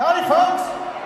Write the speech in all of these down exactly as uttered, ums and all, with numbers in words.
Howdy, folks.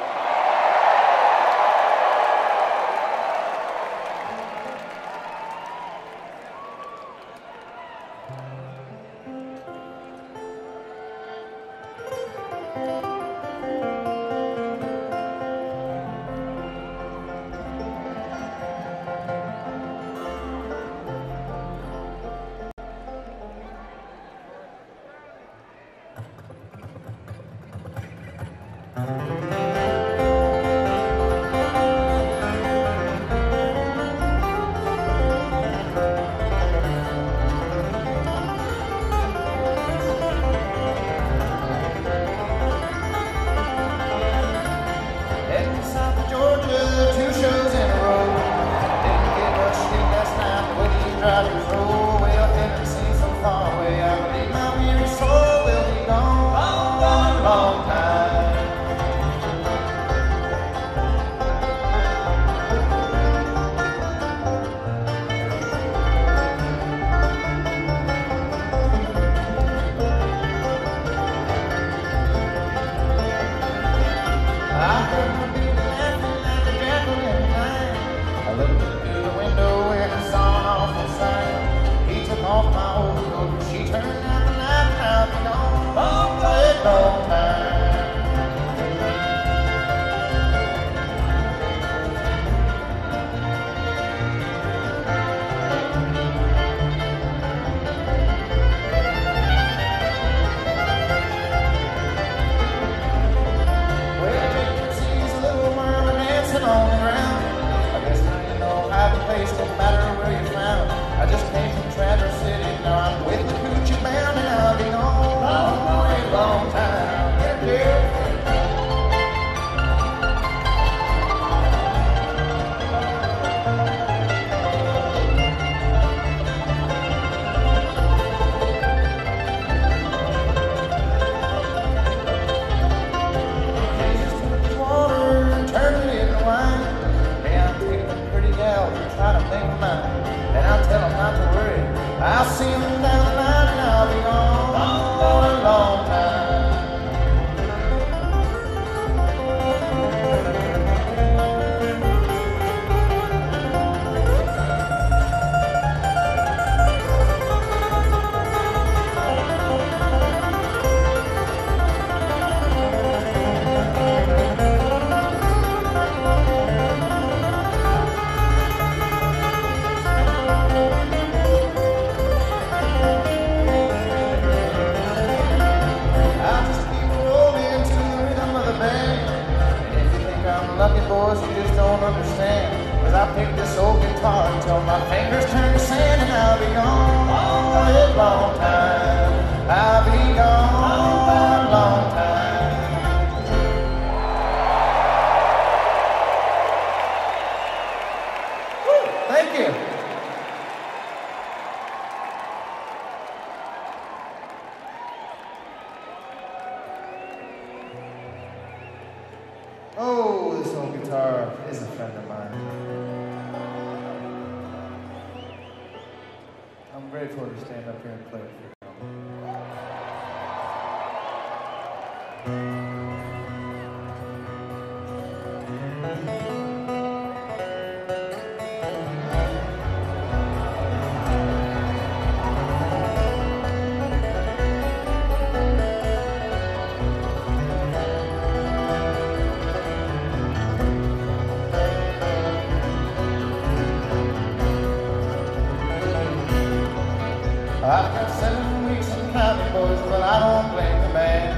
I've got seven weeks in counting, boys, but I don't blame the man.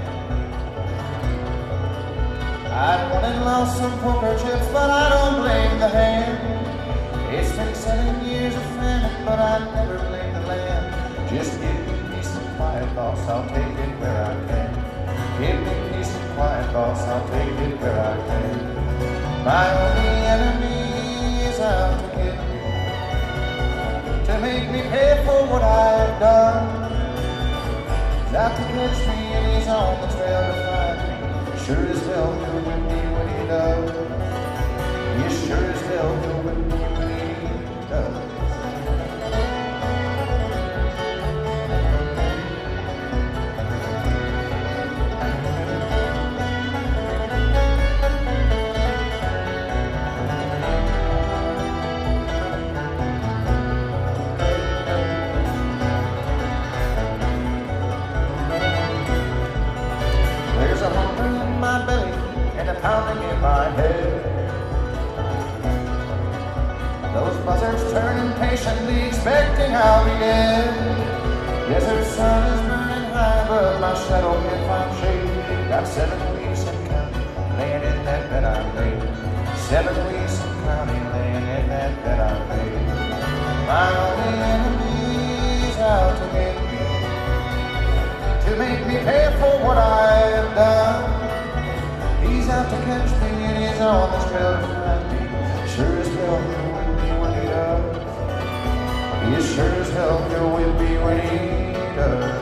I've won and lost some poker chips, but I don't blame the hand. It's been seven years of famine, but I never blame the land. Just give me peace and quiet, boss, I'll take it where I can. Give me peace and quiet, boss, I'll take it where I can. My only enemy is out to get me, to make me pay for what I've done. He's out to catch me and he's on the trail to find me. Sure as hell he'll whip me when he does. Yes, sure as hell he'll whip me when he does. pounding in my head. Those buzzards turn impatiently, expecting I'll be dead. Desert sun is burning high, but my shadow can't find shade. Got seven weeks and counting, laying in that bed I made. Seven weeks and counting, laying in that bed I made. My only enemy's out to get me, to make me pay for what I've done. He's out to catch me and he's on the trail to find me. Sure as hell he'll whip me when he does. He sure as hell he'll whip me when he does.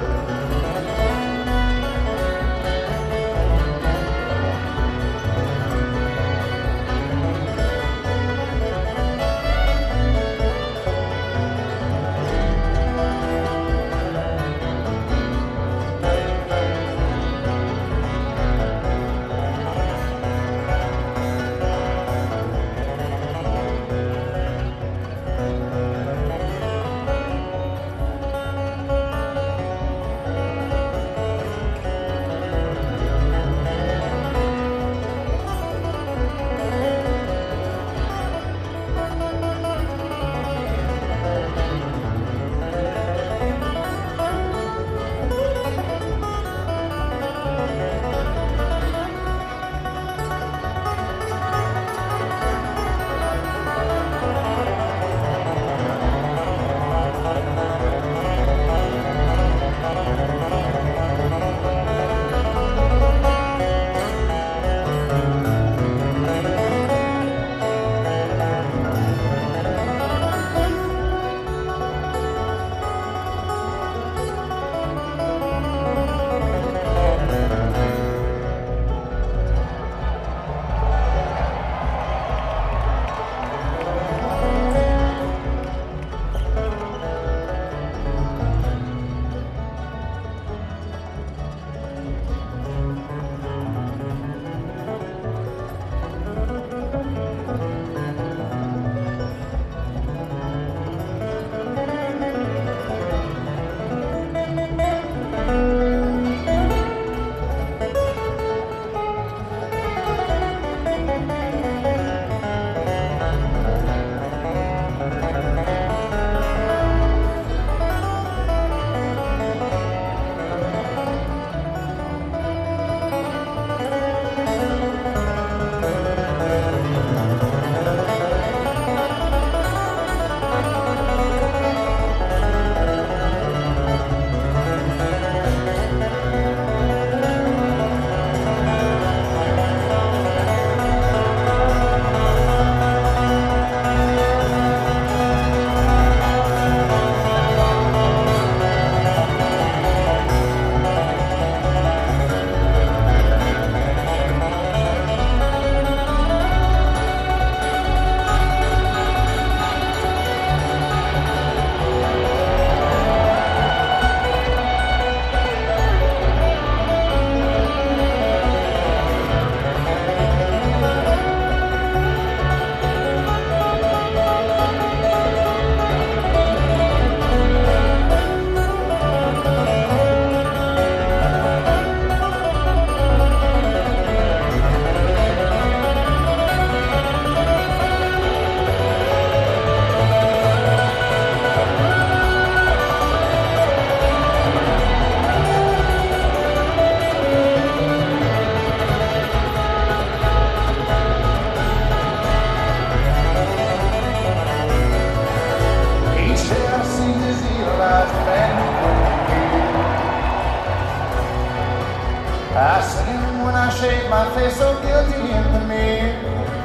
face so guilty in the mirror,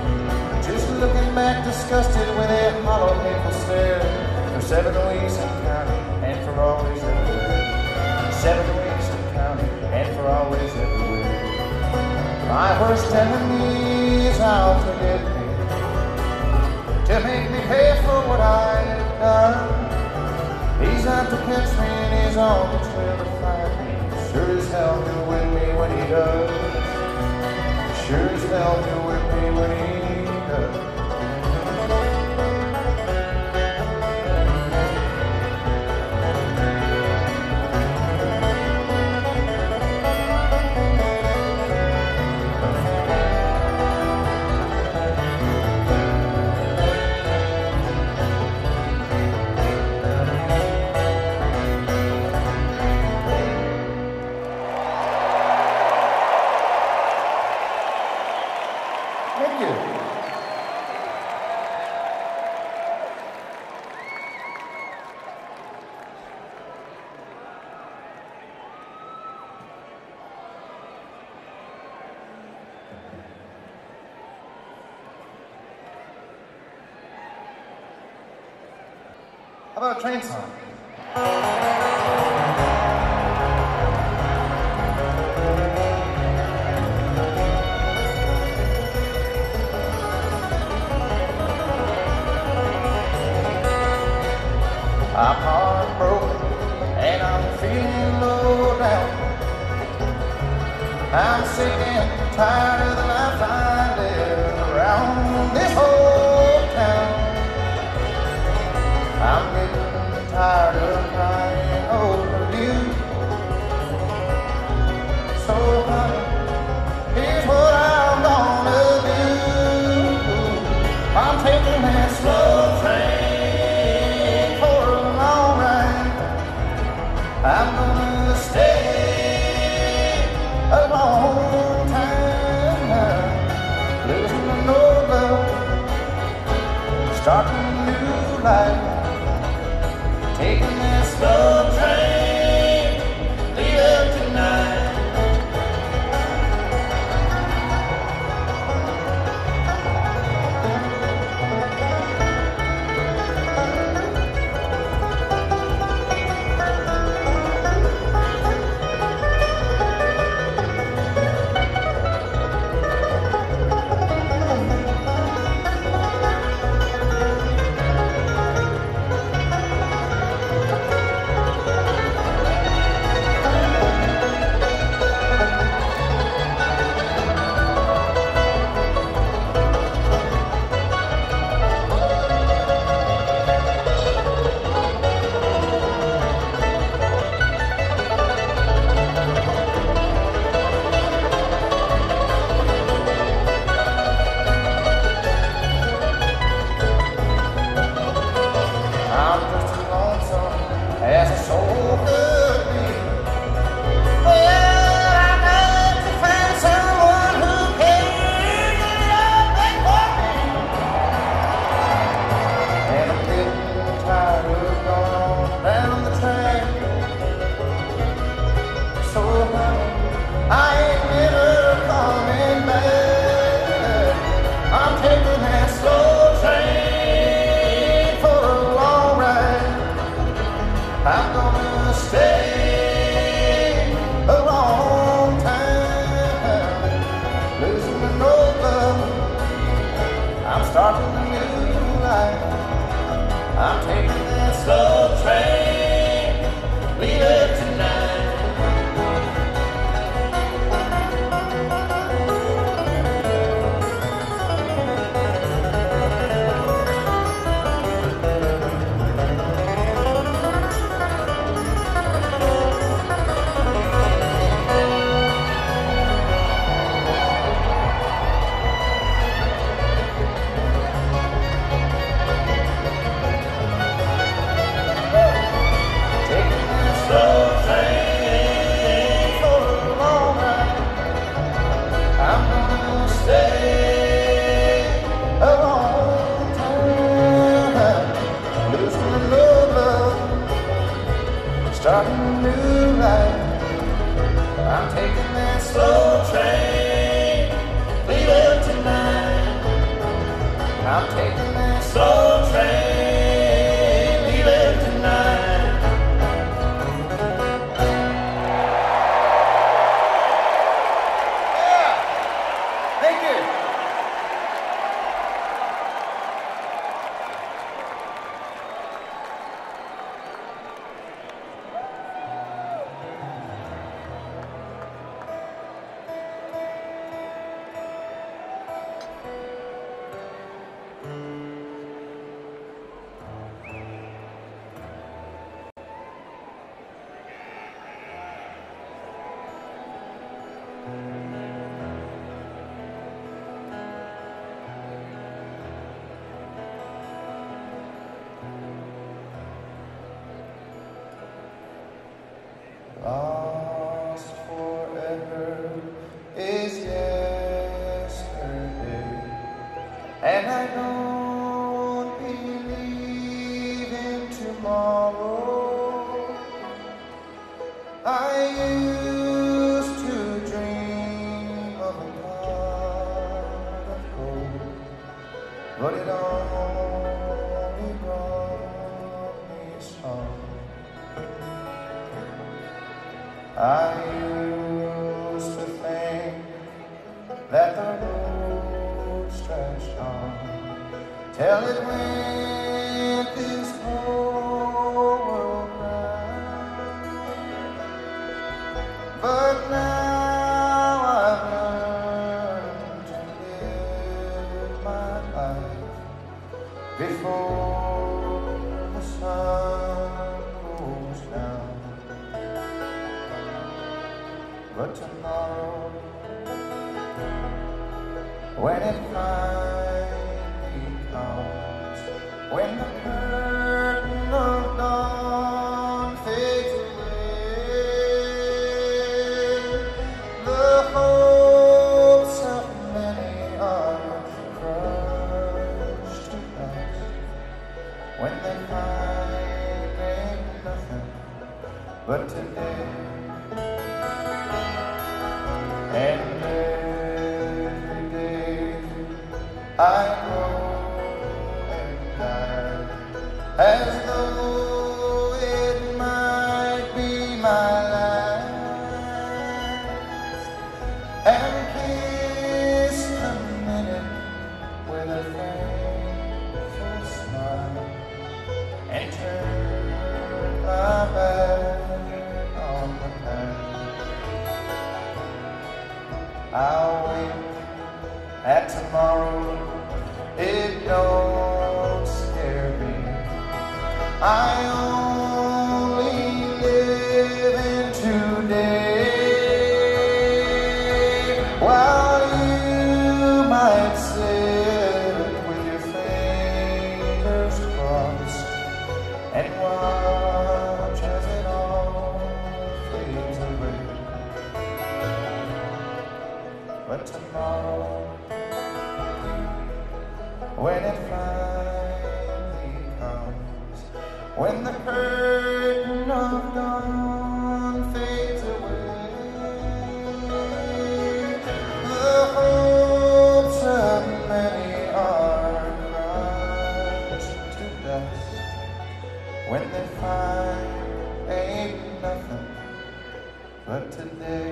just looking back disgusted with a hollow, hateful stare. For seven weeks and counting, and for always everywhere. Seven weeks and counting, and for always everywhere. My worst enemy is out to get me, to make me pay for what I've done. He's out to catch me and he's on the trail to find me. Sure as hell he'll win me when he does. Sure as hell he'll win me when he does. How about a train song? I'm heartbroken and I'm feeling low down. I'm sick and tired of the life I live around this whole town. I'm getting tired of crying over you. So honey, here's what I'm gonna do. I'm taking that slow train for a long ride. I'm gonna stay a long time now, losing to no love, starting a new life. Taking this slow train, leave it tonight. Lost forever is yesterday, and I don't believe in tomorrow. I used to dream of a pot of gold, but it only brought me I used to think that the road stretched on till it went this whole world round. But now I've learned to live my life before the sun goes down. But tomorrow, when it finally comes, when the curtain of dawn fades away, the hopes of many are crushed to dust. When they find ain't nothing but today. And every day I go and die as though it might be my last, and kiss the minute with a thankful smile, and turn my back on the past. I'll wait at tomorrow, it don't scare me. I only live in today, while you might sit with your fingers crossed and watch as it all fades away. But tomorrow, when it finally comes, when the curtain of dawn fades away, the hopes of many are crushed to dust. When they find ain't nothing but today.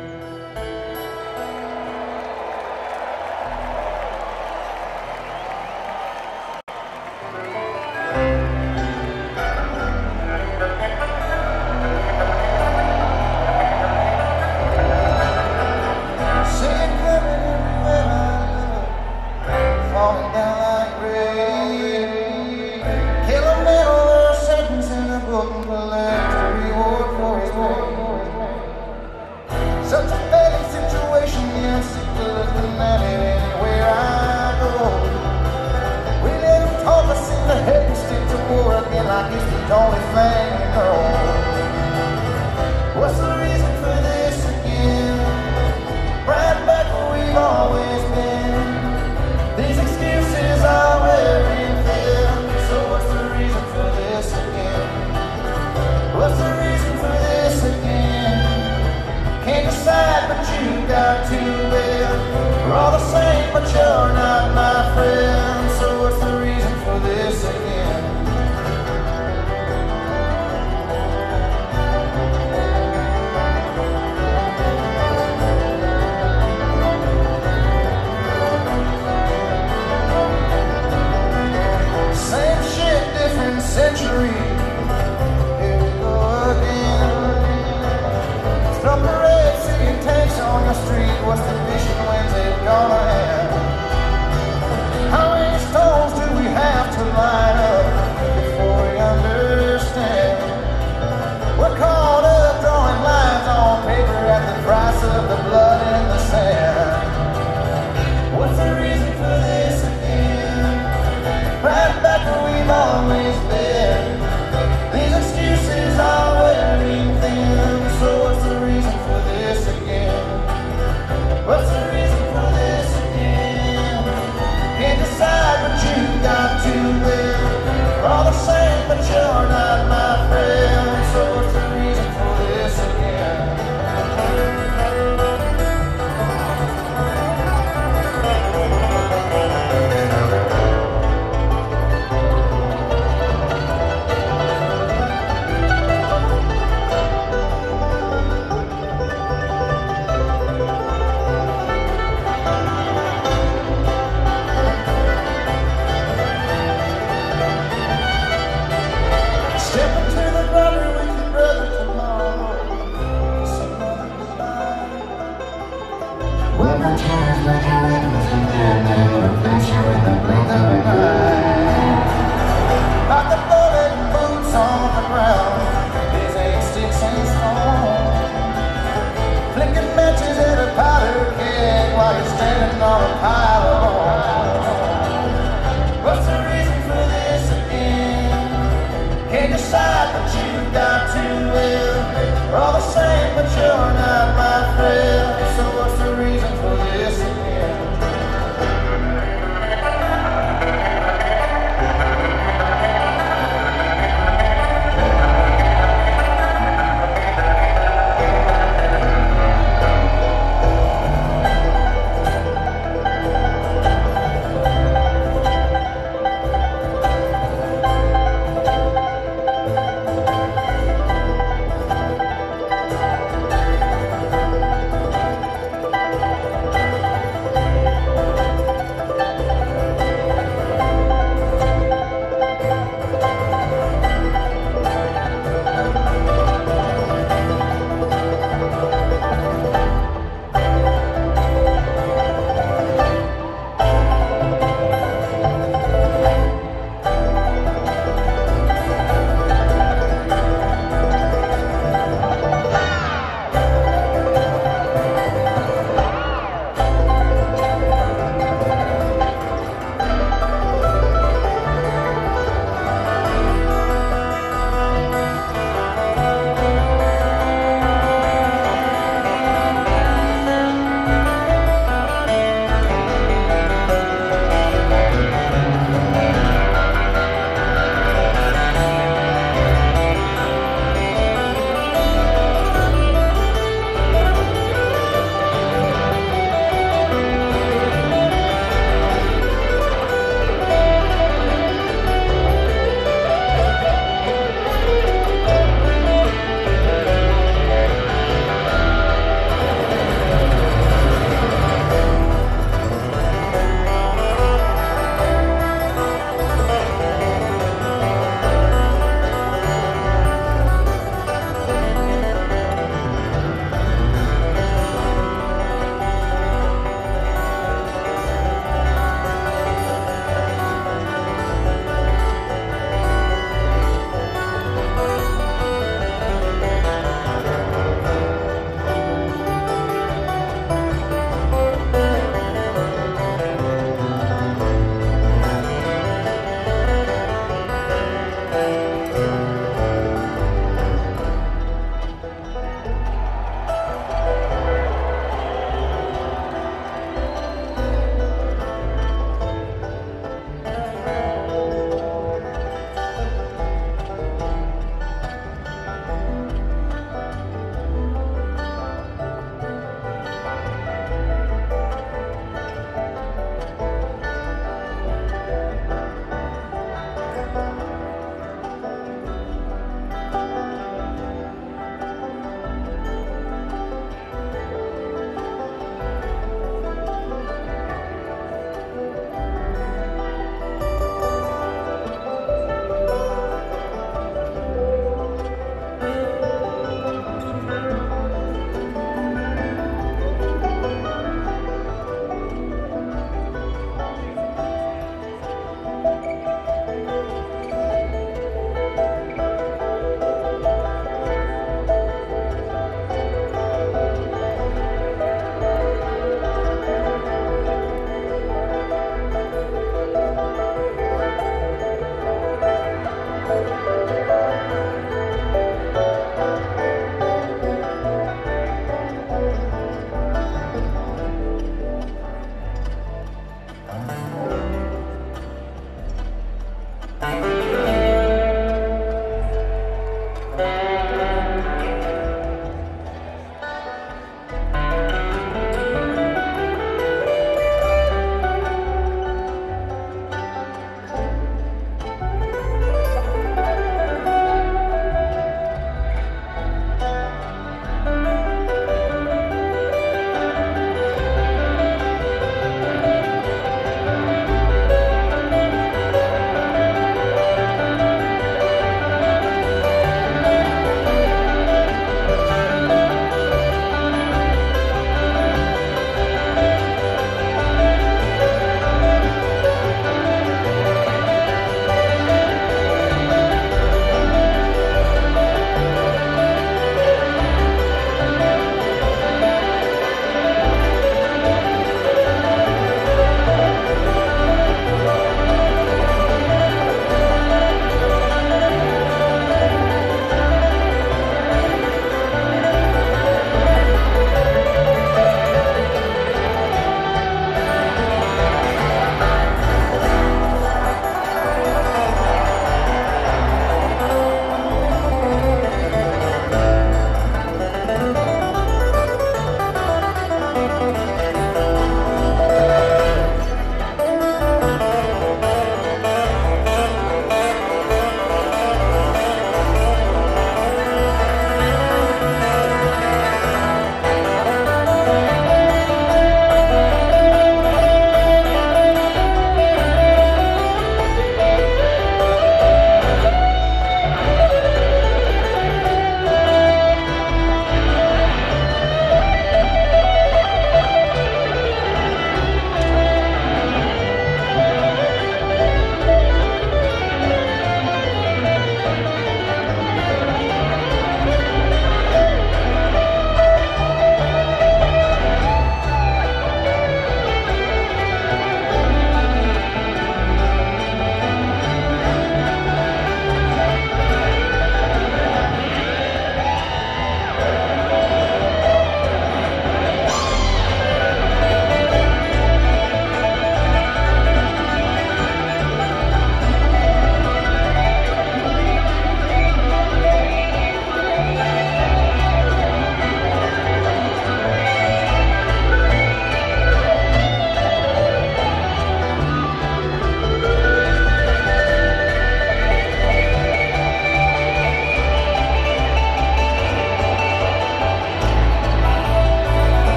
Like it's the only thing you know. What's the reason for this again? Right back where we've always been. These excuses are wearing thin. So what's the reason for this again? What's the reason for this again? Can't decide but you got to bend. We're all the same but you're not my friend. So what's the reason for this again? Century, here we go again. Stop the red seeing tanks on the street. What's the mission? When's it gonna end? How many stones do we have to line up before we understand? We're caught up drawing lines on paper at the price of the blood in the sand. What's the reason for this again? Right back where we've always been. These excuses are wearing thin. So what's the reason for this again? What's the reason for this again? Like the bullet boots on the ground, these ain't sticks and stones. Flicking matches at a powder keg while you're standing on a pile of bones. What's the reason for this again? Can't decide, but you've got to will. We're all the same, but you're not my friend. So what's the reason for this again?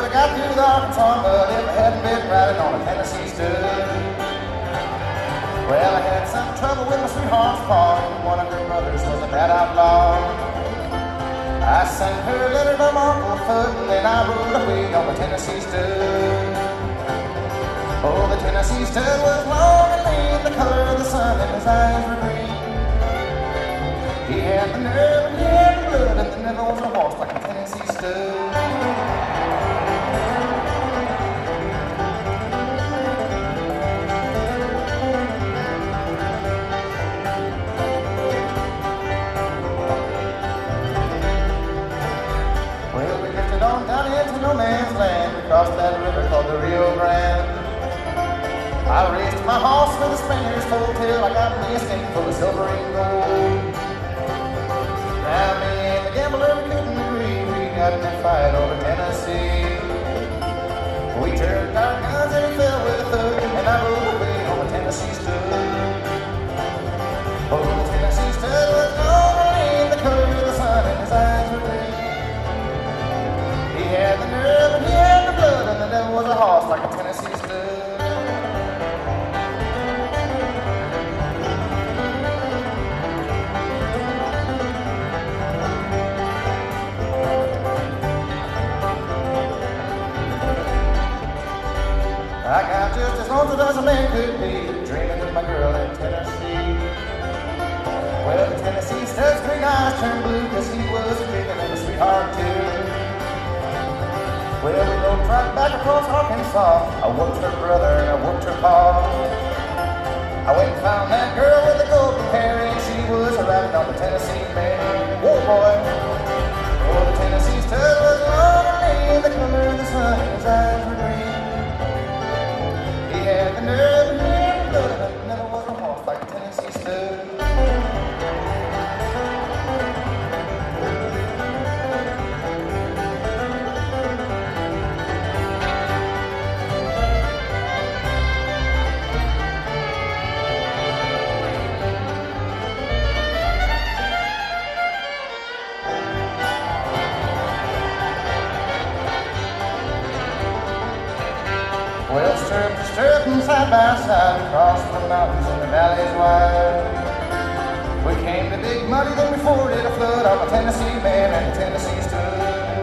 got through the Arkansas mud if I hadn't been riding on a Tennessee stud. Well, I had some trouble with my sweetheart's farm. One of her brothers was a bad outlaw. I sent her a letter to my Uncle Foot, and then I rode away on the Tennessee stud. Oh, the Tennessee stud was long and lean, the color of the sun, and his eyes were green. He had the nerve and he had the blood, and there never was a horse like a Tennessee stud. No man's land across that river called the Rio Grande. I raced my horse with the Spaniards full till I got me a stake full of silver and gold. Now me and the gambler we couldn't agree. We got in a fight over Tennessee. We turned our guns and he fell with a thud, and I rode away on the Tennessee stud. Oh, the Tennessee stud was long and lean, the color of the sun, and his eyes were green. He had the nerve and he had the blood, and the devil was a horse like a Tennessee stud. I got just as lonesome as a man could be, dreaming of my girl in Tennessee. Well, the Tennessee stud's green eyes turned blue, cause he was kicking in a sweetheart too. Well, we rode right back across Arkansas. I whooped her brother and I whooped her pa. I went and found that girl with the golden hair, and she was riding on the Tennessee mare. Whoa, boy. Oh, the Tennessee stud was long and lean, the color of the sun, and his eyes were green. He had the nerve and he had the blood, and never was a horse like a Tennessee stud. Well, stirrup to stirrup and side by side, across the mountains and the valleys wide. We came to Big Muddy, then we forded a flood on the Tennessee man and the Tennessee stud.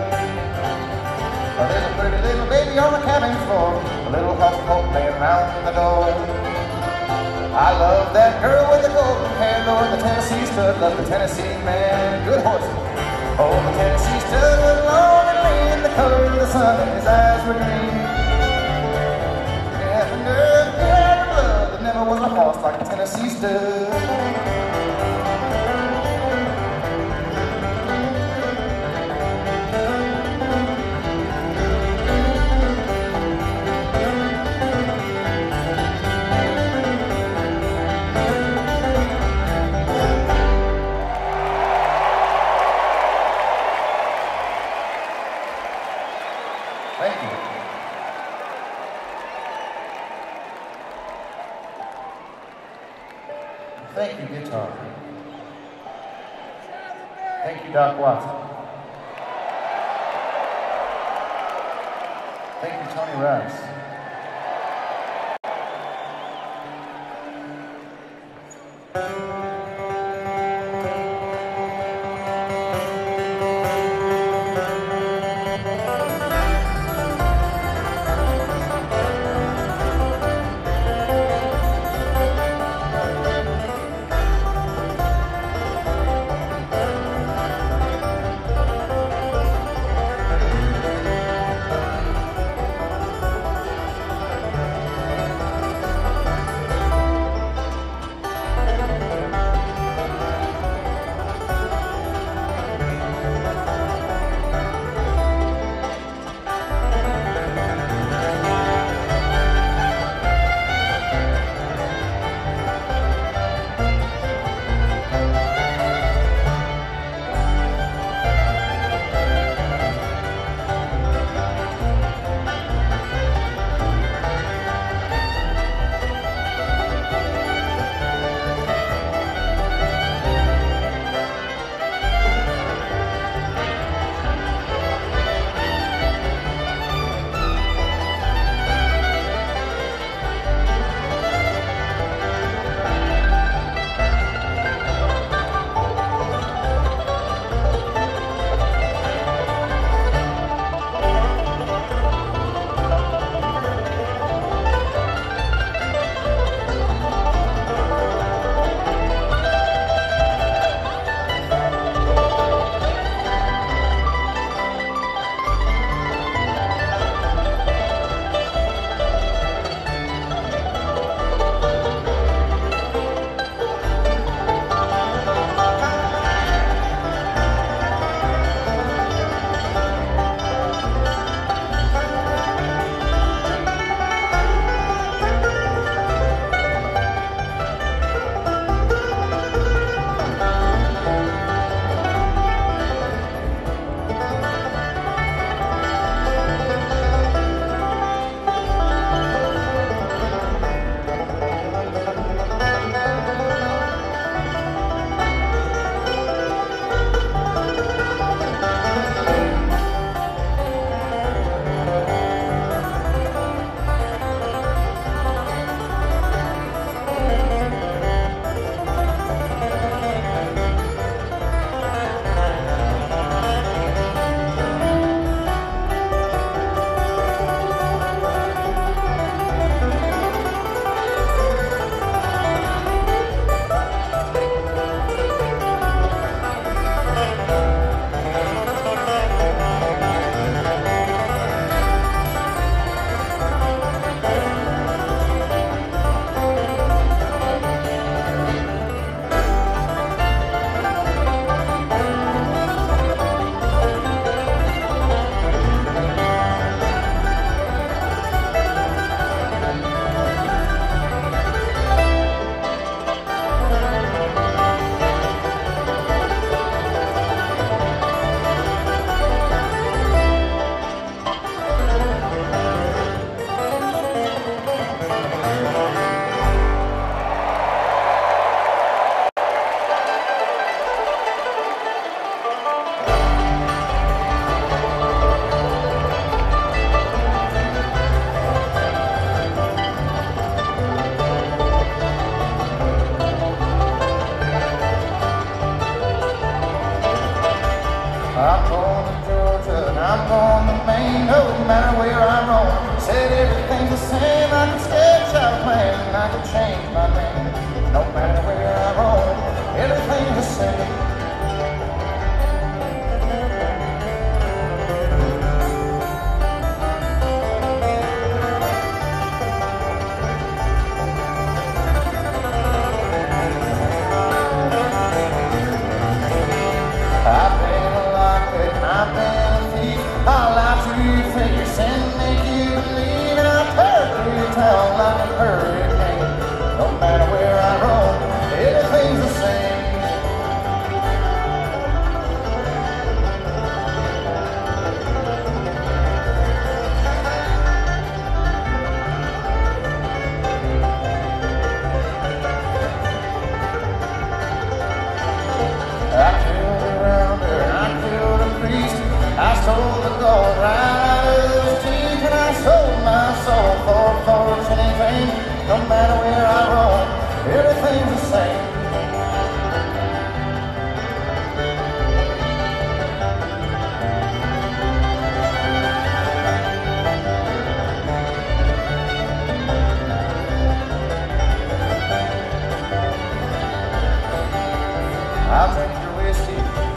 Well, there's a pretty little baby on the cabin floor, a little huff coat laying around the door. I love that girl with the golden hair, Lord, the Tennessee stud, love the Tennessee man, good horse. Oh, the Tennessee stud was long and lean, the color of the sun, and his eyes were green. The nerve, he had the blood, there never was a horse like a Tennessee stud. Thank you. Thank you, guitar. Thank you, Doc Watson. Thank you, Tony Rice.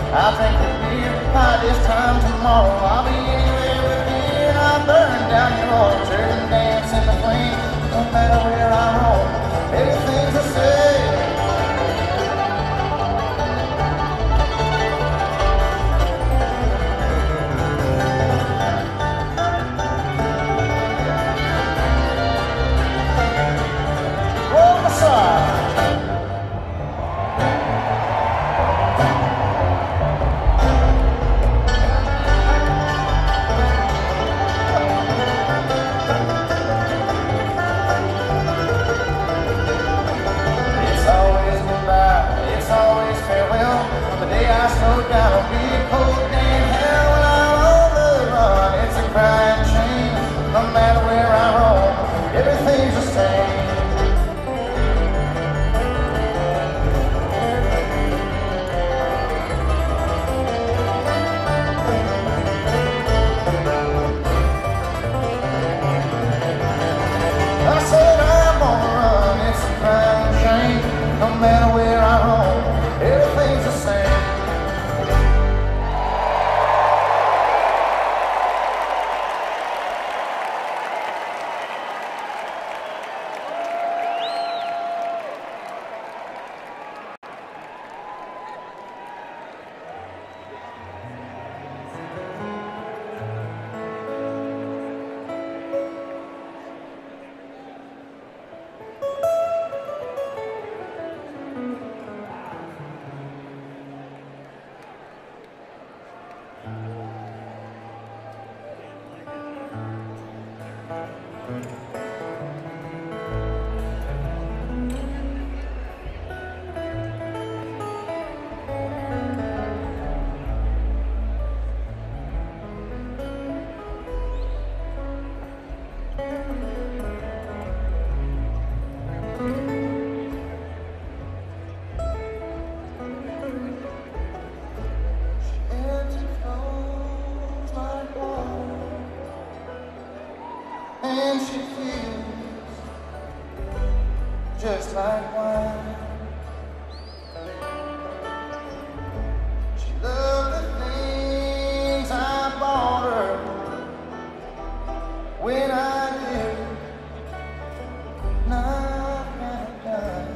I'll drink the beer by this time tomorrow. I'll be anywhere with you, and I'll burn down your orchard and dance in the flame. No matter where I roam, everything's the same. Roll the side. Slow down, it'll be a cold day in hell when I'm on the run. It's a crying shame, no matter where I roam, everything's the same. I said I'm on the run, it's a crying shame, no matter where I roam, everything's the same. Just like wine, she loved the things I bought her when I did not have time.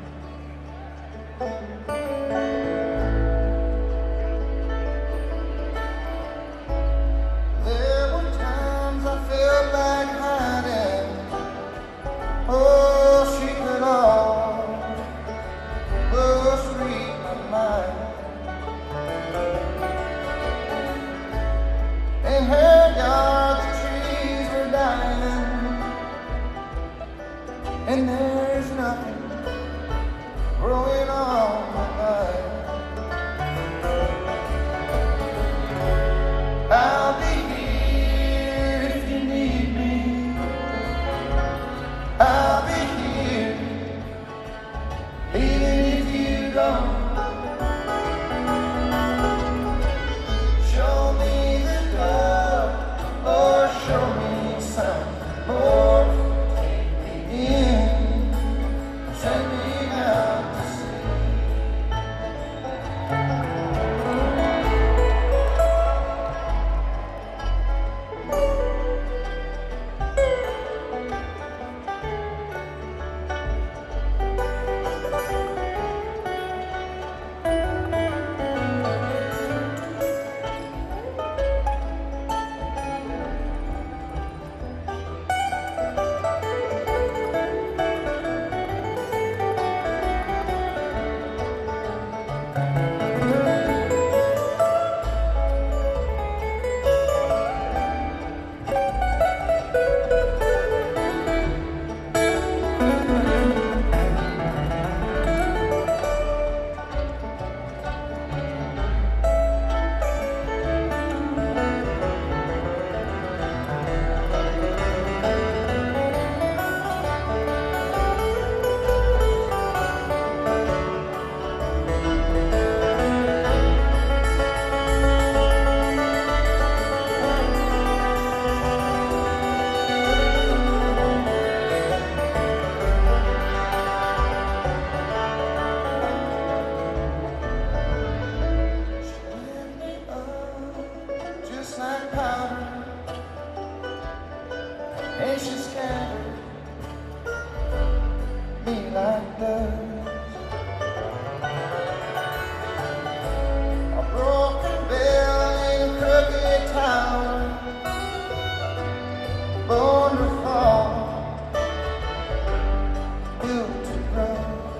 There were times I felt like hiding. Oh, she could almost read my mind. In her yard the trees were dying, and there's nothing growing on my vine. I'll be here if you need me. I'll be here, even if you don't. Show me the door, or show me some more. Take me in, send me out to sea. me like dust. A broken bell in a crooked tower, born to fall, built to grow.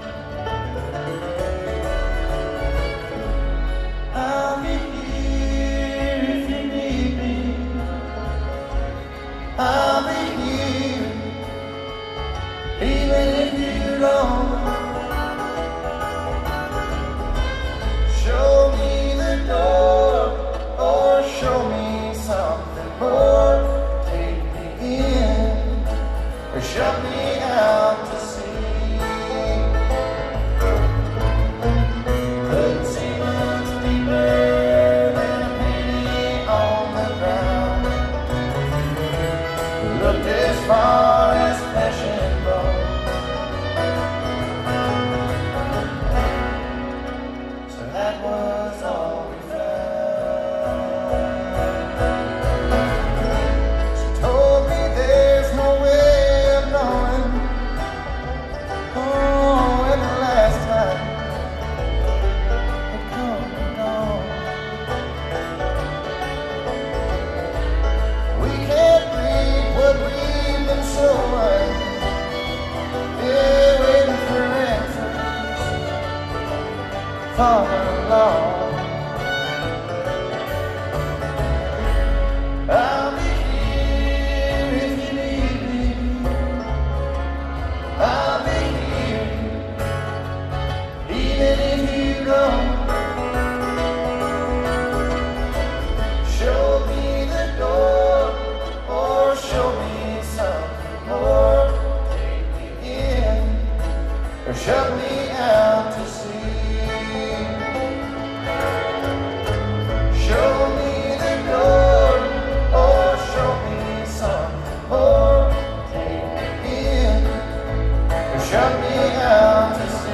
I'll be here if you need me. I'll be here even if you don't. Show me the door or show me something more. Take me in or shut me out to sea. Couldn't see much deeper than a penny on the ground. Looked as far as flesh and bone. So that was all we found. She told me there's no way of knowing. Oh, and the last time it come and gone. We can't read what we've been showing. Yeah, waiting for answers far along. I'll be here if you need me. I'll be here even if you don't. Show me the door or show me something more. Take me in or shut me out to sea. Show me the door or show me something more. Take me in or shut me out to sea.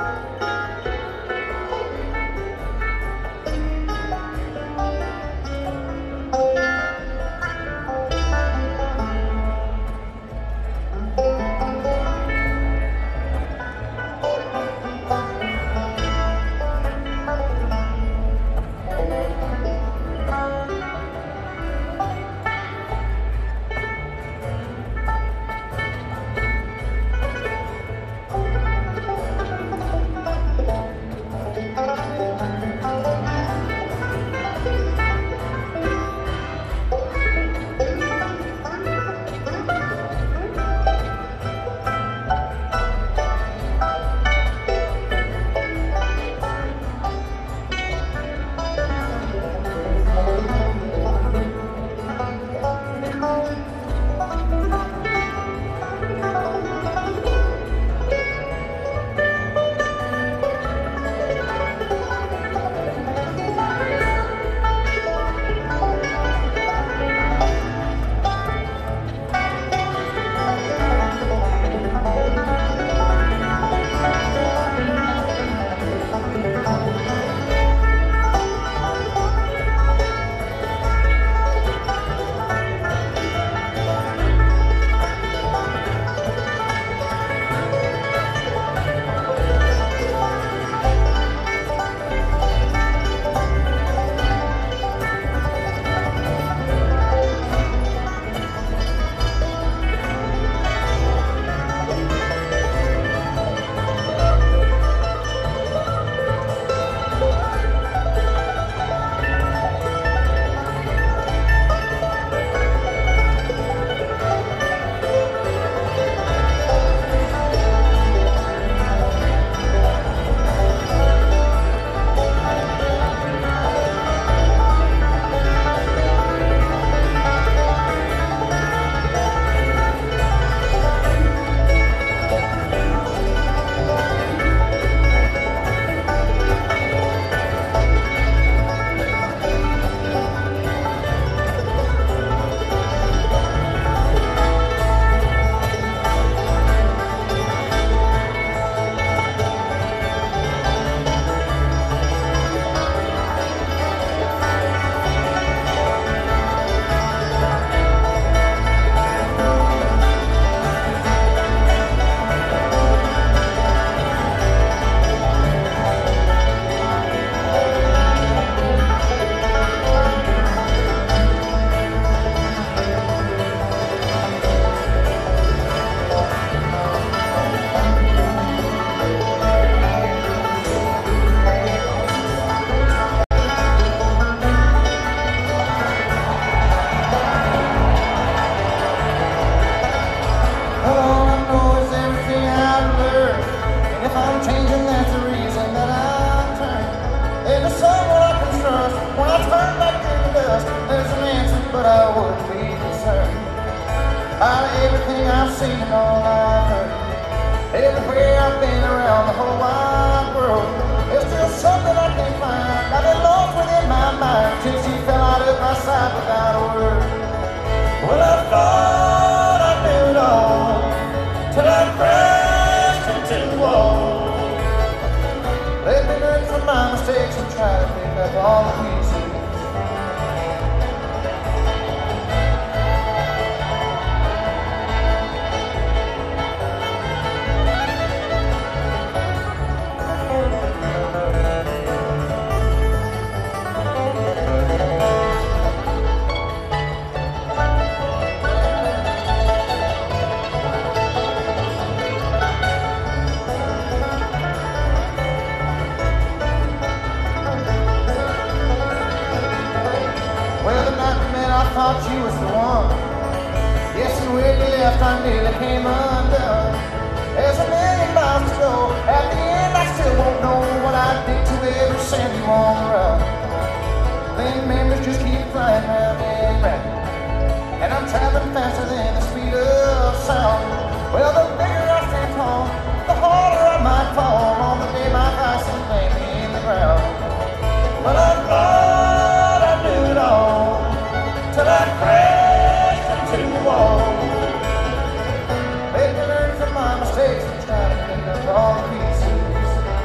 All the pieces.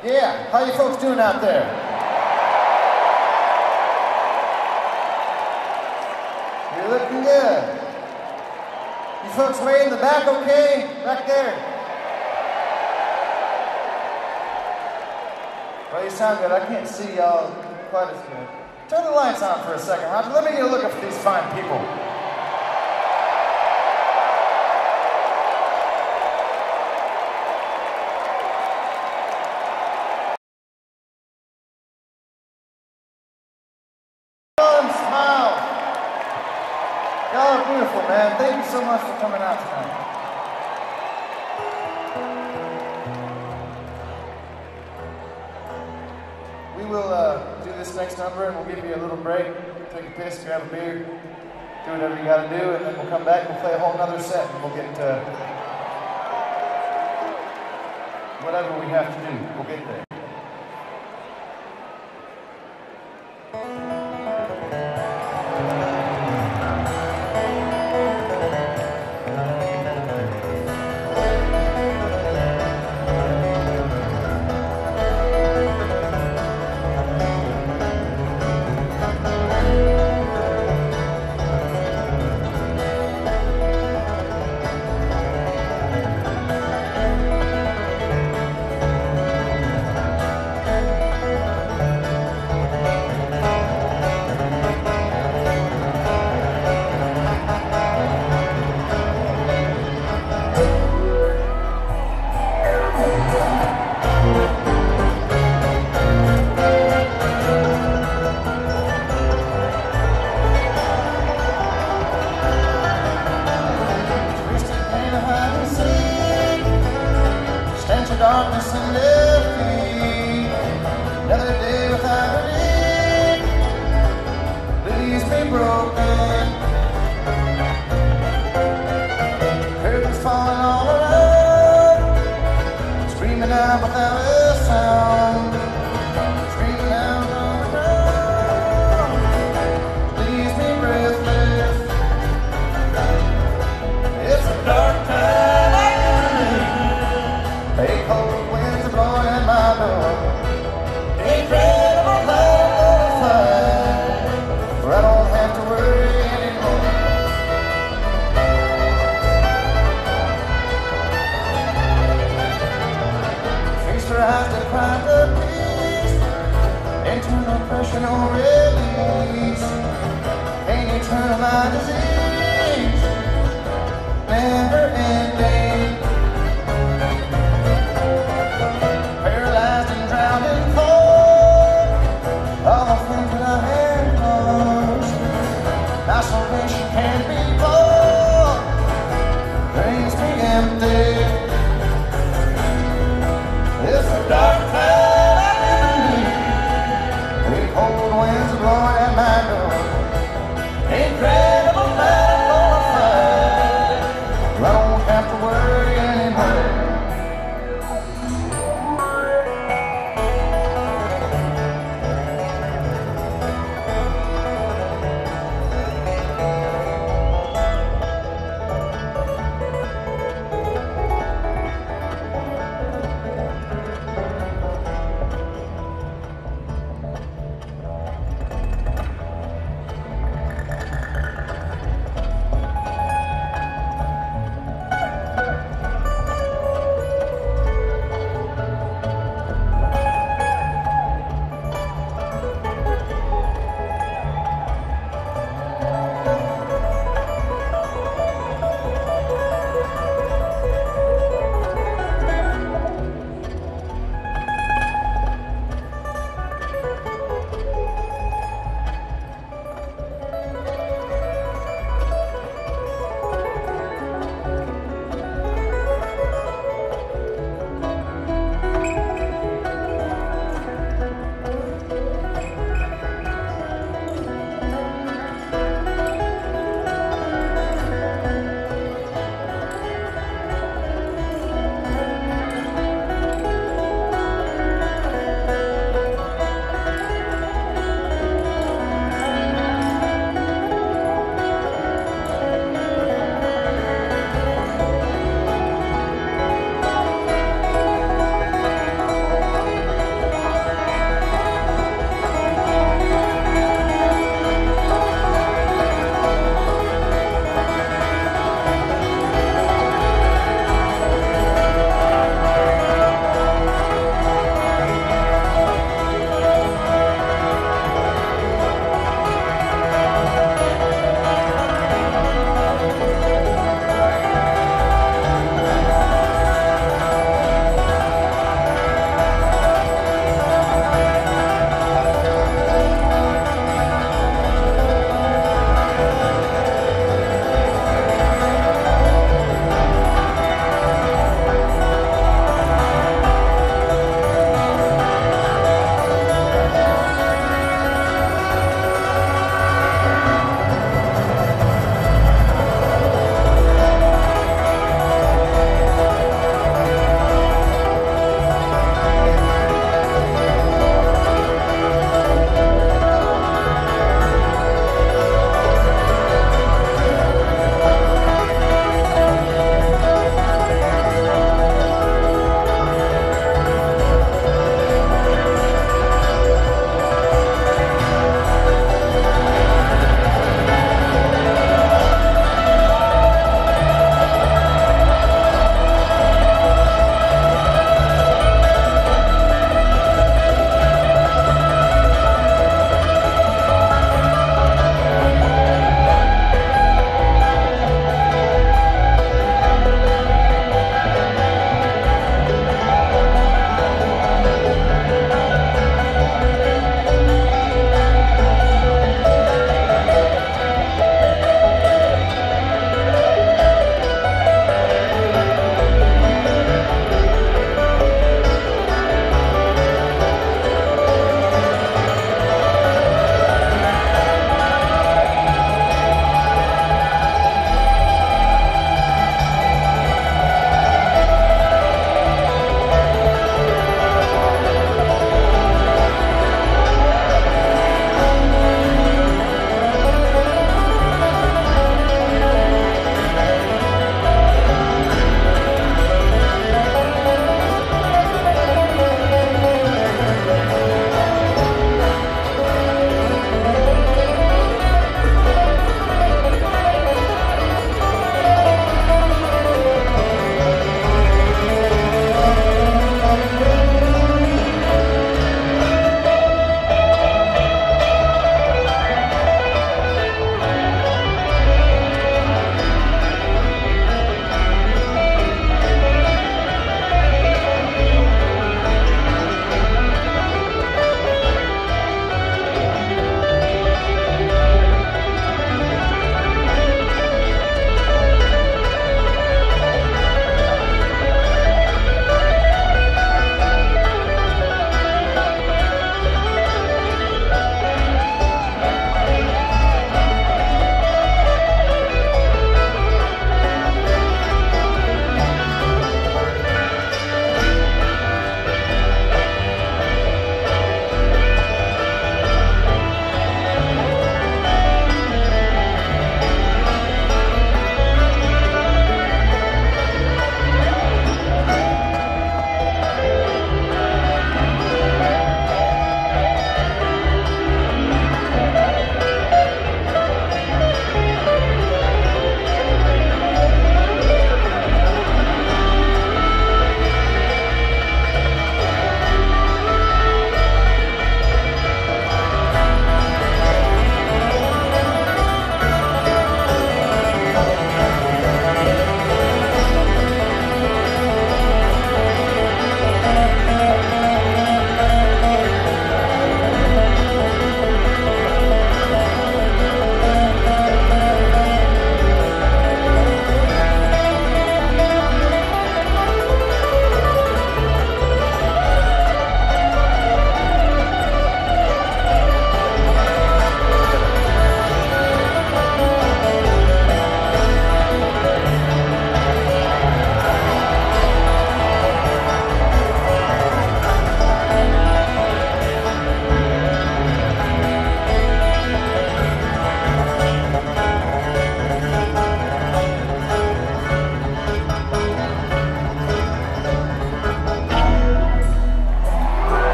Yeah, how you folks doing out there? You're looking good. You folks way in the back okay? Back there? Well, you sound good. I can't see y'all quite as good. Turn the lights on for a second, Roger. Let me get a look at these fine people. Smile. Y'all are beautiful, man. Thank you so much for coming out tonight. We will uh, do this next number and we'll give you a little break. Take a piss, grab a beer, do whatever you gotta do, and then we'll come back and we'll play a whole nother set and we'll get to whatever we have to do. We'll get there.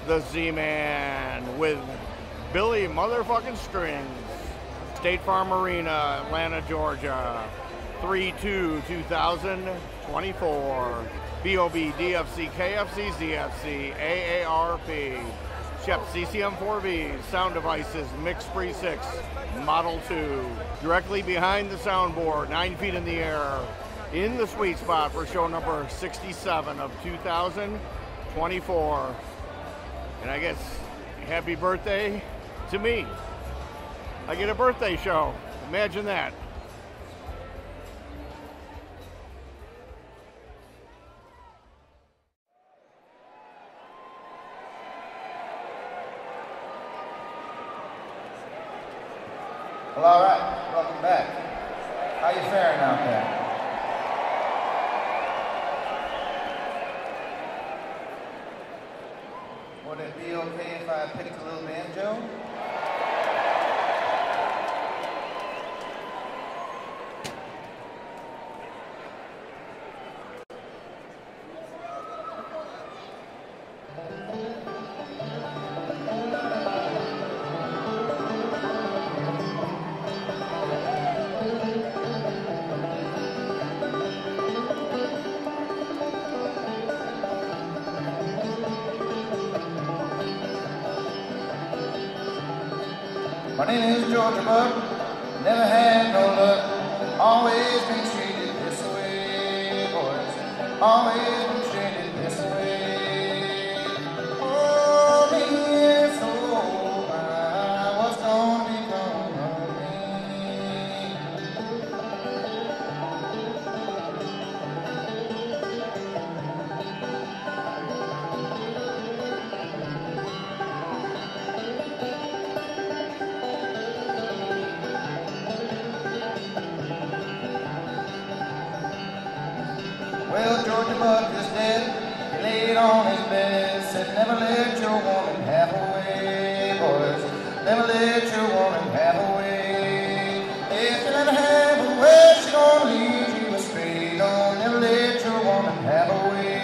the Z-Man with Billy motherfucking Strings. State Farm Arena, Atlanta, Georgia. three two two thousand twenty-four. B O B, D F C, K F C, Z F C, A A R P. Shep C C M four B, Sound Devices, Mix Free six, Model two. Directly behind the soundboard, nine feet in the air, in the sweet spot for show number sixty-seven of two thousand twenty-four. And I guess happy birthday to me. I get a birthday show. Imagine that. Well, all right, welcome back. How you faring out there? Would it be okay if I picked a little banjo? My name is Georgia Buck, never had no luck, always been treated this way, boys, always been treated this way. Oh, me, so I, what's gonna become of me? Well, Georgia Buck is dead, he laid on his bed, said never let your woman have away, boys, never let your woman have away. If you let her have away, she's gonna lead you astray, don't never let your woman have away.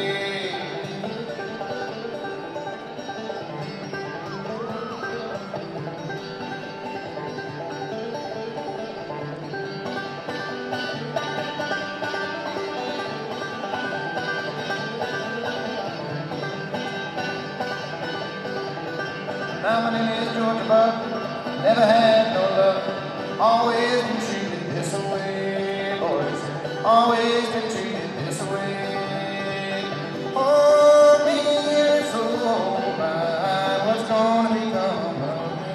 Now my name is Georgia Buck, never had no luck, always been treated this way, boys, always been treated this way. Oh, me, so my, what's gonna become of me?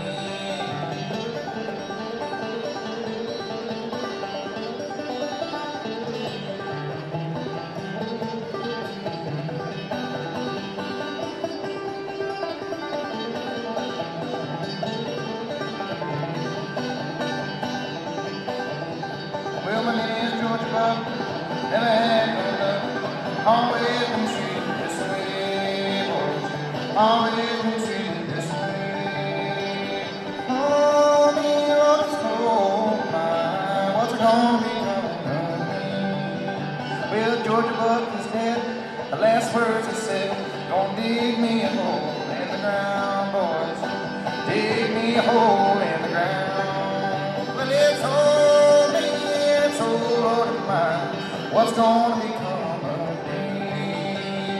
Well, my name is Georgia Buck, never had no luck, always been treated this way, boys, always been treated this way. Oh, me, what's oh my, what's gonna become of me? Well, Georgia Buck is dead, the last words he said, gonna dig me a hole in the ground, boys, dig me a hole in the ground. Well, it's oh me, it's oh Lord of mine, what's gonna become of me?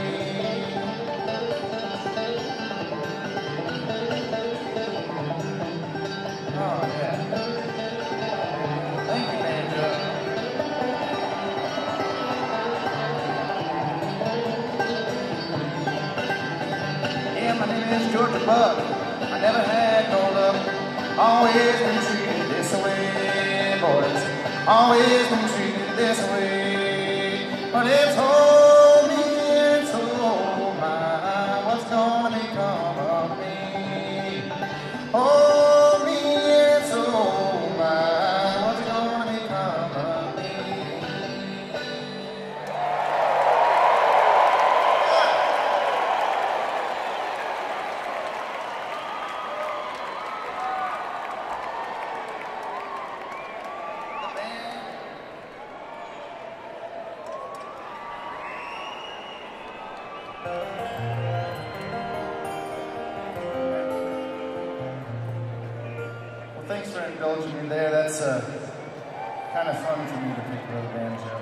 Oh, yeah. Thank you, banjo. Yeah, my name is Georgia Buck, I never had no luck, always been treated this way, boys, always been treated this way. But it's oh me, it's oh my, what's gonna become of me? Oh me, it's oh my, what's gonna become of me? The band thanks for indulging me there. That's uh, kind of fun for me to pick a little banjo.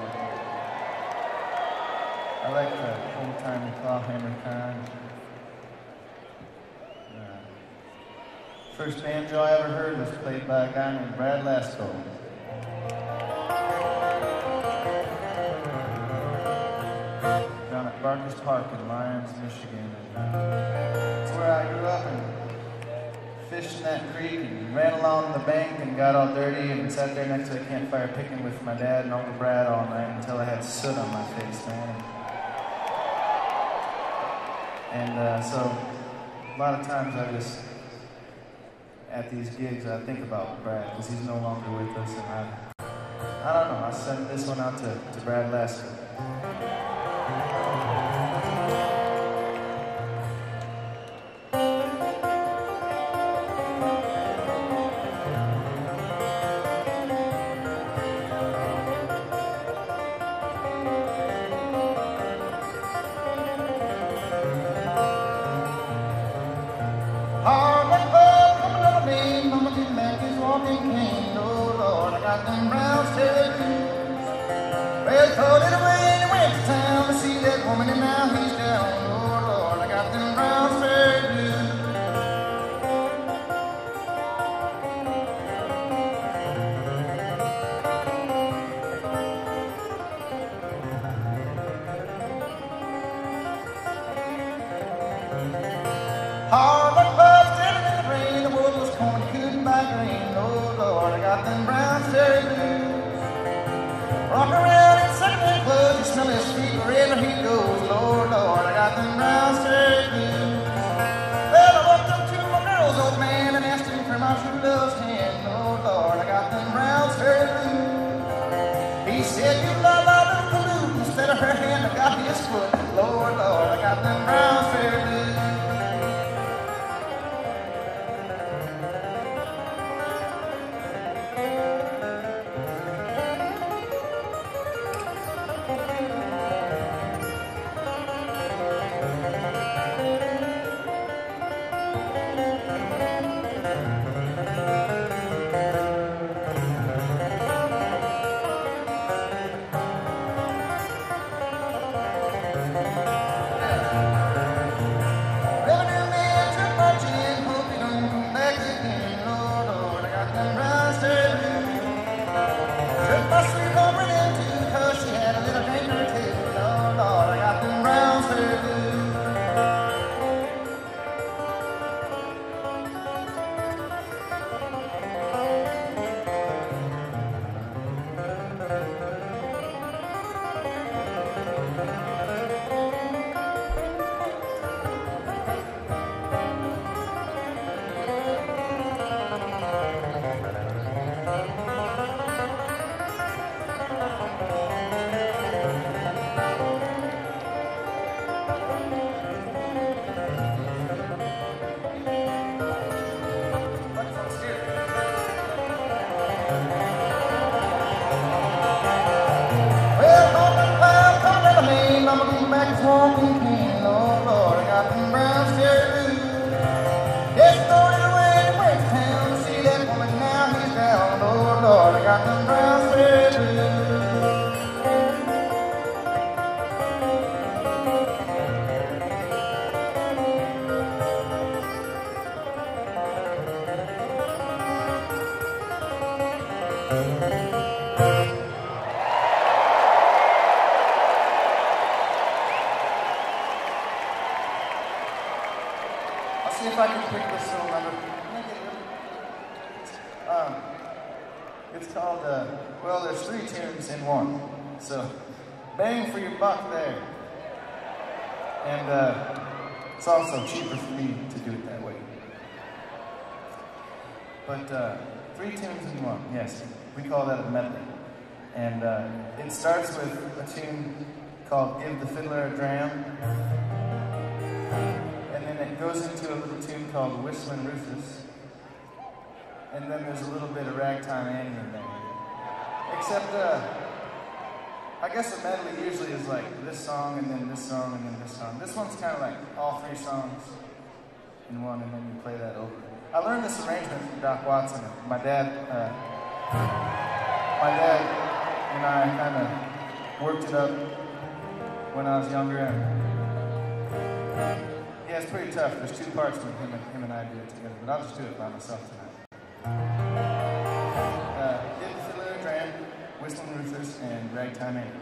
I like the old-timey clawhammer kind. Uh, first banjo I ever heard was played by a guy named Brad Lasko. Down at Barker's Park in Lyons, Michigan. And that's where I grew up and fished in that creek and ran along the bank and got all dirty and sat there next to the campfire picking with my dad and Uncle Brad all night until I had soot on my face, man. And uh, so a lot of times I just, at these gigs, I think about Brad because he's no longer with us, and I, I don't know, I sent this one out to, to Brad Lasker. It's also cheaper for me to do it that way. But uh, three tunes in one, yes. We call that a medley. And uh, it starts with a tune called Give the Fiddler a Dram. And then it goes into a little tune called Whistling Rufus. And then there's a little bit of Ragtime Annie in there. Except, uh, I guess a medley usually is like this song and then this song and then this song. This one's kind of like all three songs in one, and then you play that over. I learned this arrangement from Doc Watson. My dad, uh, my dad and I kind of worked it up when I was younger. And yeah, it's pretty tough. There's two parts when him and, him and I do it together, but I'll just do it by myself tonight. Uh, did the Fiddler, Dram, Whistling Rufus, and Ragtime Annie.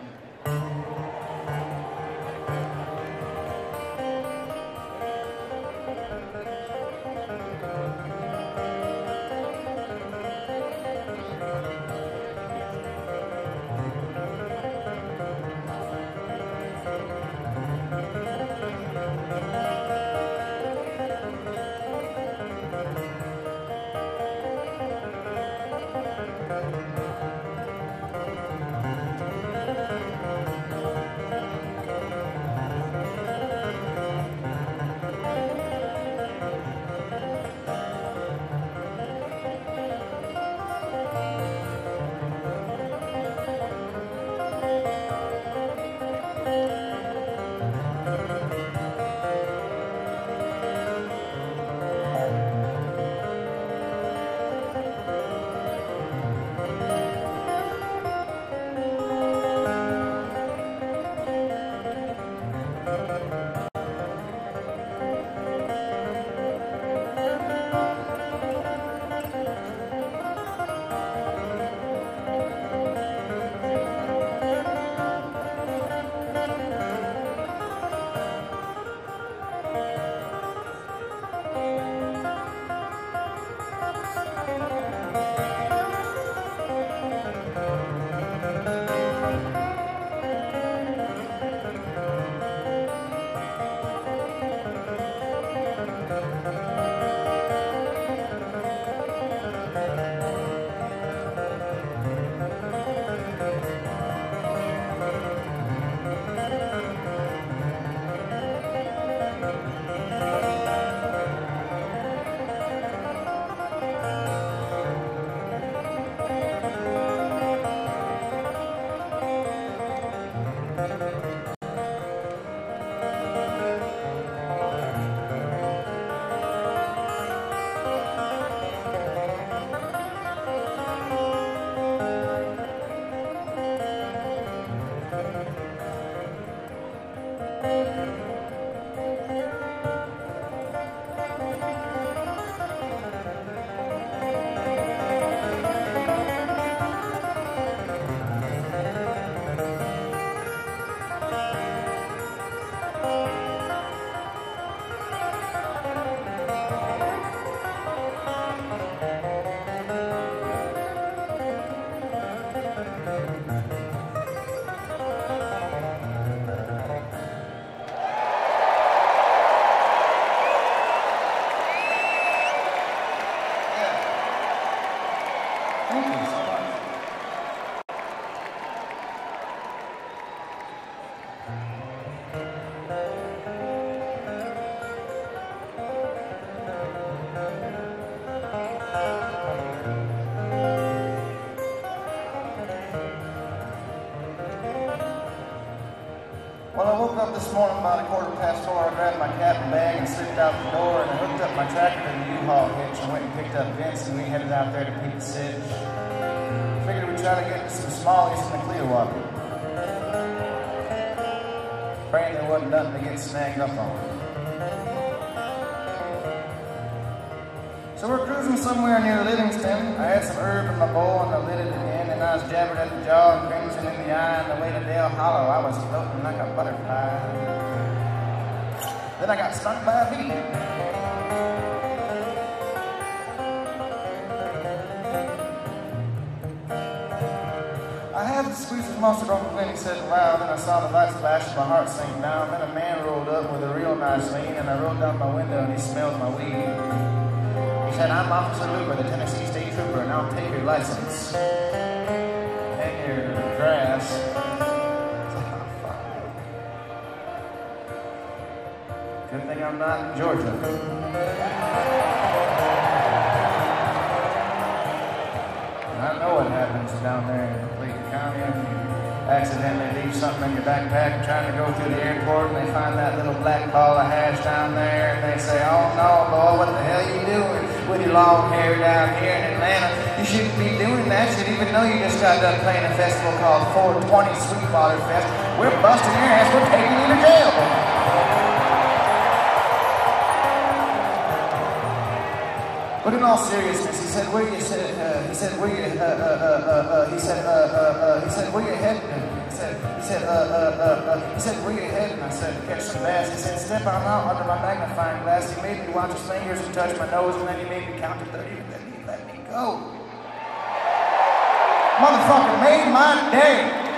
Well, I woke up this morning about a quarter past four. I grabbed my cap and bag and slipped out the door, and I hooked up my tractor to the U-Haul hitch and went and picked up Vince, and we headed out there to Pete Sitch. Figured we'd try to get some smallies in the Clearwater. Praying there wasn't nothing to get snagged up on. So we're cruising somewhere near Livingston. I had some herb in my bowl and I lit it again, and I was jabbered at the jaw and crimson in the eye, and the way to Dale Hollow I was floating like a butterfly. Then I got stung by a bee. I had the squeeze of monster Uncle Glenn, he said loud, and I saw the lights flash and my heart sink down. Then a man rolled up with a real nice lean, and I rolled down my window and he smelled my weed. He said, "I'm Officer Luke with the Tennessee State Trooper, and I'll take your license and your grass." Good thing I'm not in Georgia. I know what happens down there in Clayton County. You accidentally leave something in your backpack trying to go through the airport, and they find that little black ball of hash down there, and they say, "Oh no, what the hell you doing with your long hair down here in Atlanta? You shouldn't be doing that shit even though you just got done playing a festival called four twenty Sweetwater Fest. We're busting your ass, we're taking you to jail, boy. But in all seriousness, he said, where you said, uh, he said, where you, uh, uh, uh, uh, he said, uh, uh, uh, he said, where you heading? He said, he said, uh, uh, uh, uh, he said, where you heading? I said, catch some bass. He said, step on out under my magnifying glass. He made me watch his fingers and touch my nose, and then he made me count to thirty, and then he let me go. Motherfucker made my day.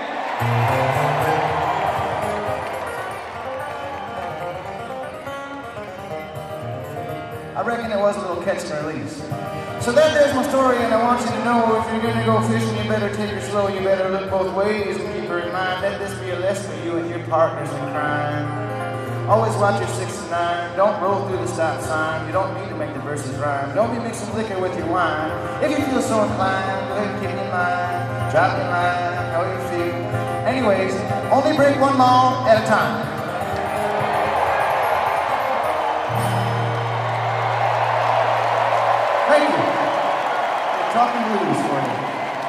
I reckon it was a little catch and release. So that there's my story, and I want you to know if you're gonna go fishing, you better take her slow, you better look both ways and keep her in mind. Let this be a lesson for you and your partners in crime. Always watch your six and nine, don't roll through the stop sign, you don't need to make the verses rhyme. Don't be mixing liquor with your wine. If you feel so inclined, go ahead and keep me in mind. Drop me a line, how you feel. Anyways, only break one law at a time. Thank you. Talking blues for you.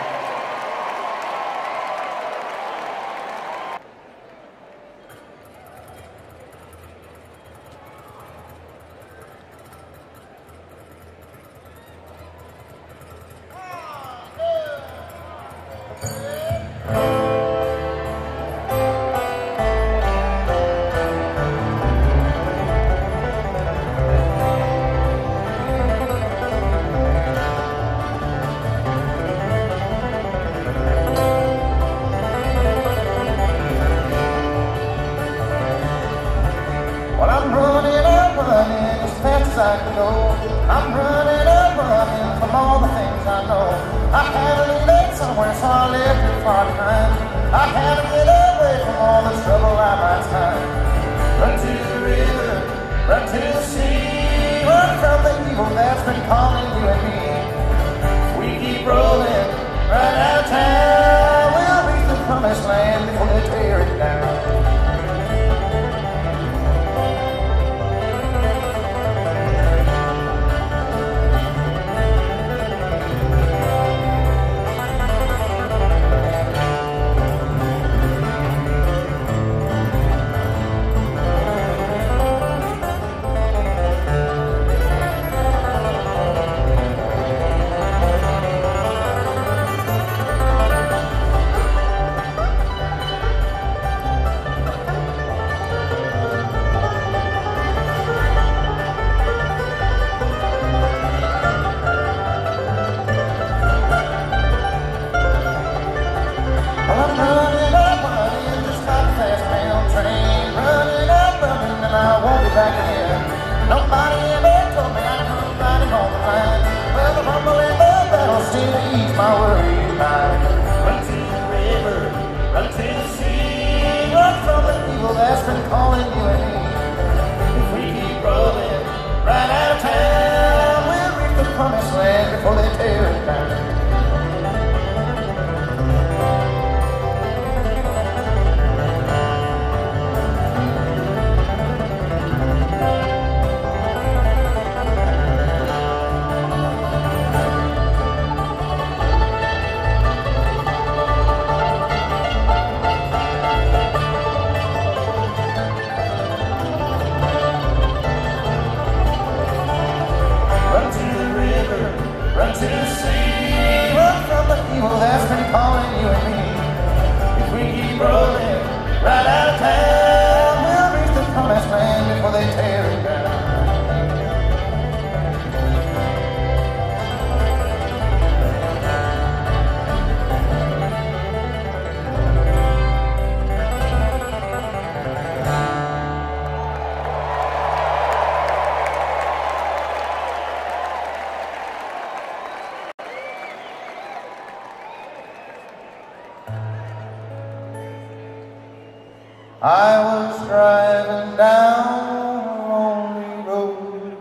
I was driving down a lonely road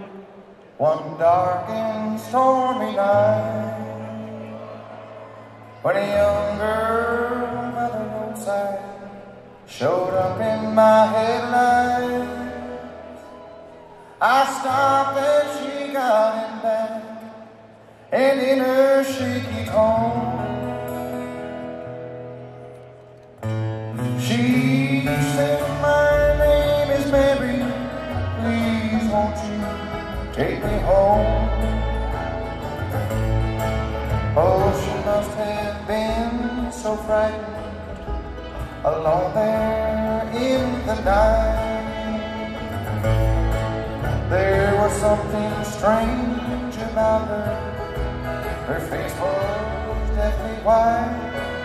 one dark and stormy night, when a young girl by the roadside showed up in my headlights. I stopped and she got him back, and in her shaky tone, she said, my name is Mary, please won't you take me home? Oh, she must have been so frightened, alone there in the night. There was something strange about her, her face was deathly white.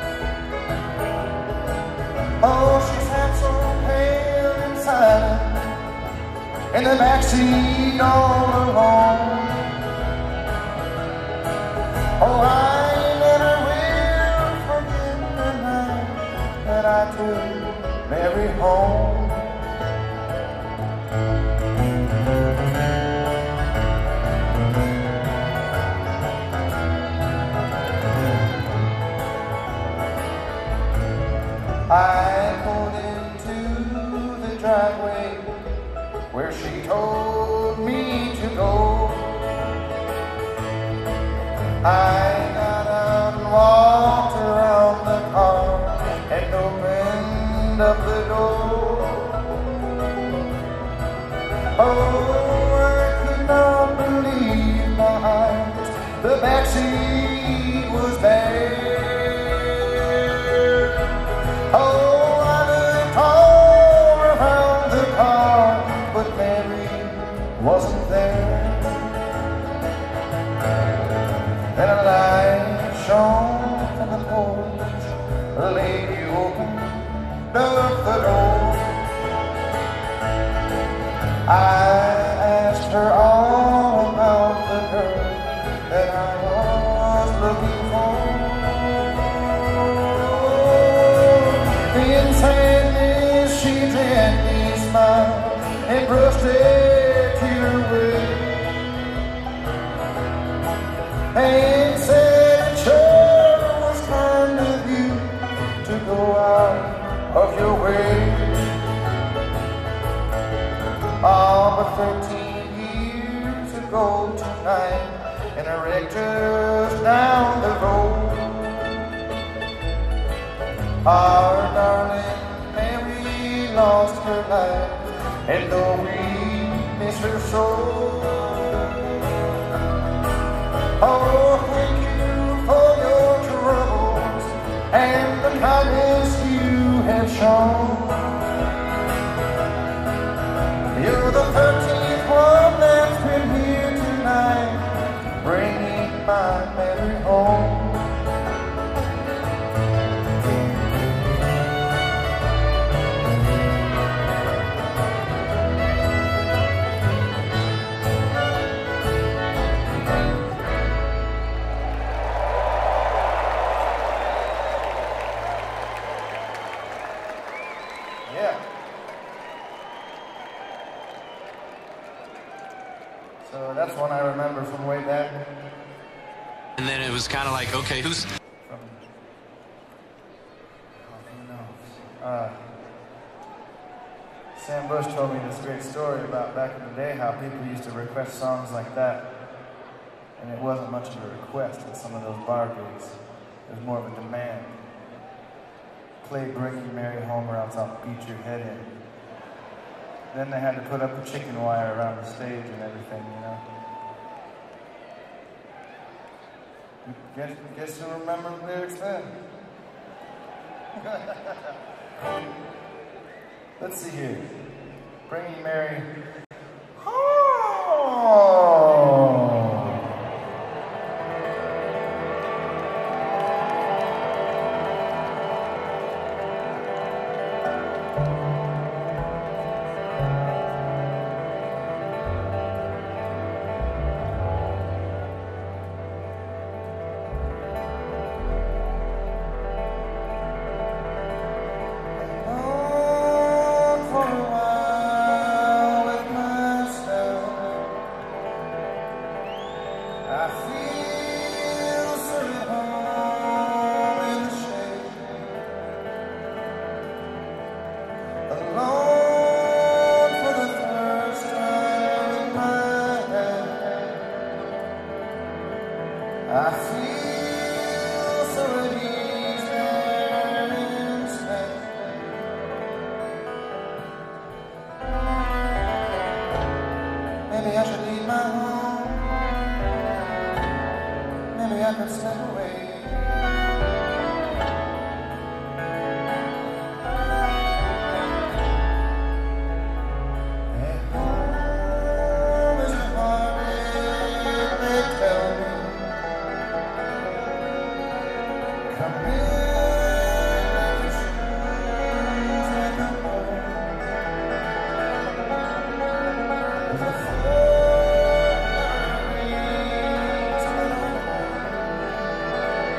Oh, she sat so pale and silent in the backseat all alone. Oh, I never will forget the night that I took Mary home. I pulled into the driveway where she told me to go. I got out and walked around the car and opened up the door. Oh, I could not believe my eyes, the backseat was bare. Oh, I looked all around the car, but Mary wasn't there. Then a light shone from the porch, a lady opened up the door. I asked her all about the girl that I was looking for. In sadness she gently smiled and brushed a tear away, and said it sure was kind of you to go out of your way. Oh, but thirteen years ago tonight, in a wreck just down the road, our darling Mary lost her life, and though we miss her so, oh, thank you for your troubles and the kindness you have shown. You're the thirteenth one that's been here tonight, bringing my Mary home. So that's one I remember from way back. And then it was kind of like, okay, who's... From, oh, who knows? Uh, Sam Bush told me this great story about back in the day how people used to request songs like that. And it wasn't much of a request at some of those bar gigs. It was more of a demand. Play Bringing Mary Home or else I'll beat your head in. Then they had to put up a chicken wire around the stage and everything, you know. Guess, guess you remember the lyrics then. Let's see here. Bringing Mary home. Alone for the first time in I feel so at ease there instead. Maybe I should leave my home. Maybe I could step away. At home is a heartache, they tell me. Come in, let the shoes like a boy. With a floor that reads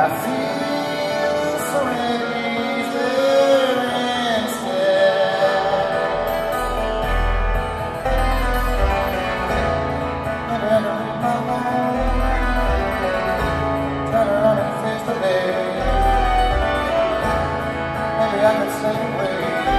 I feel so easy instead. Maybe I can leave my home, turn around and face the day. Maybe I can slip away.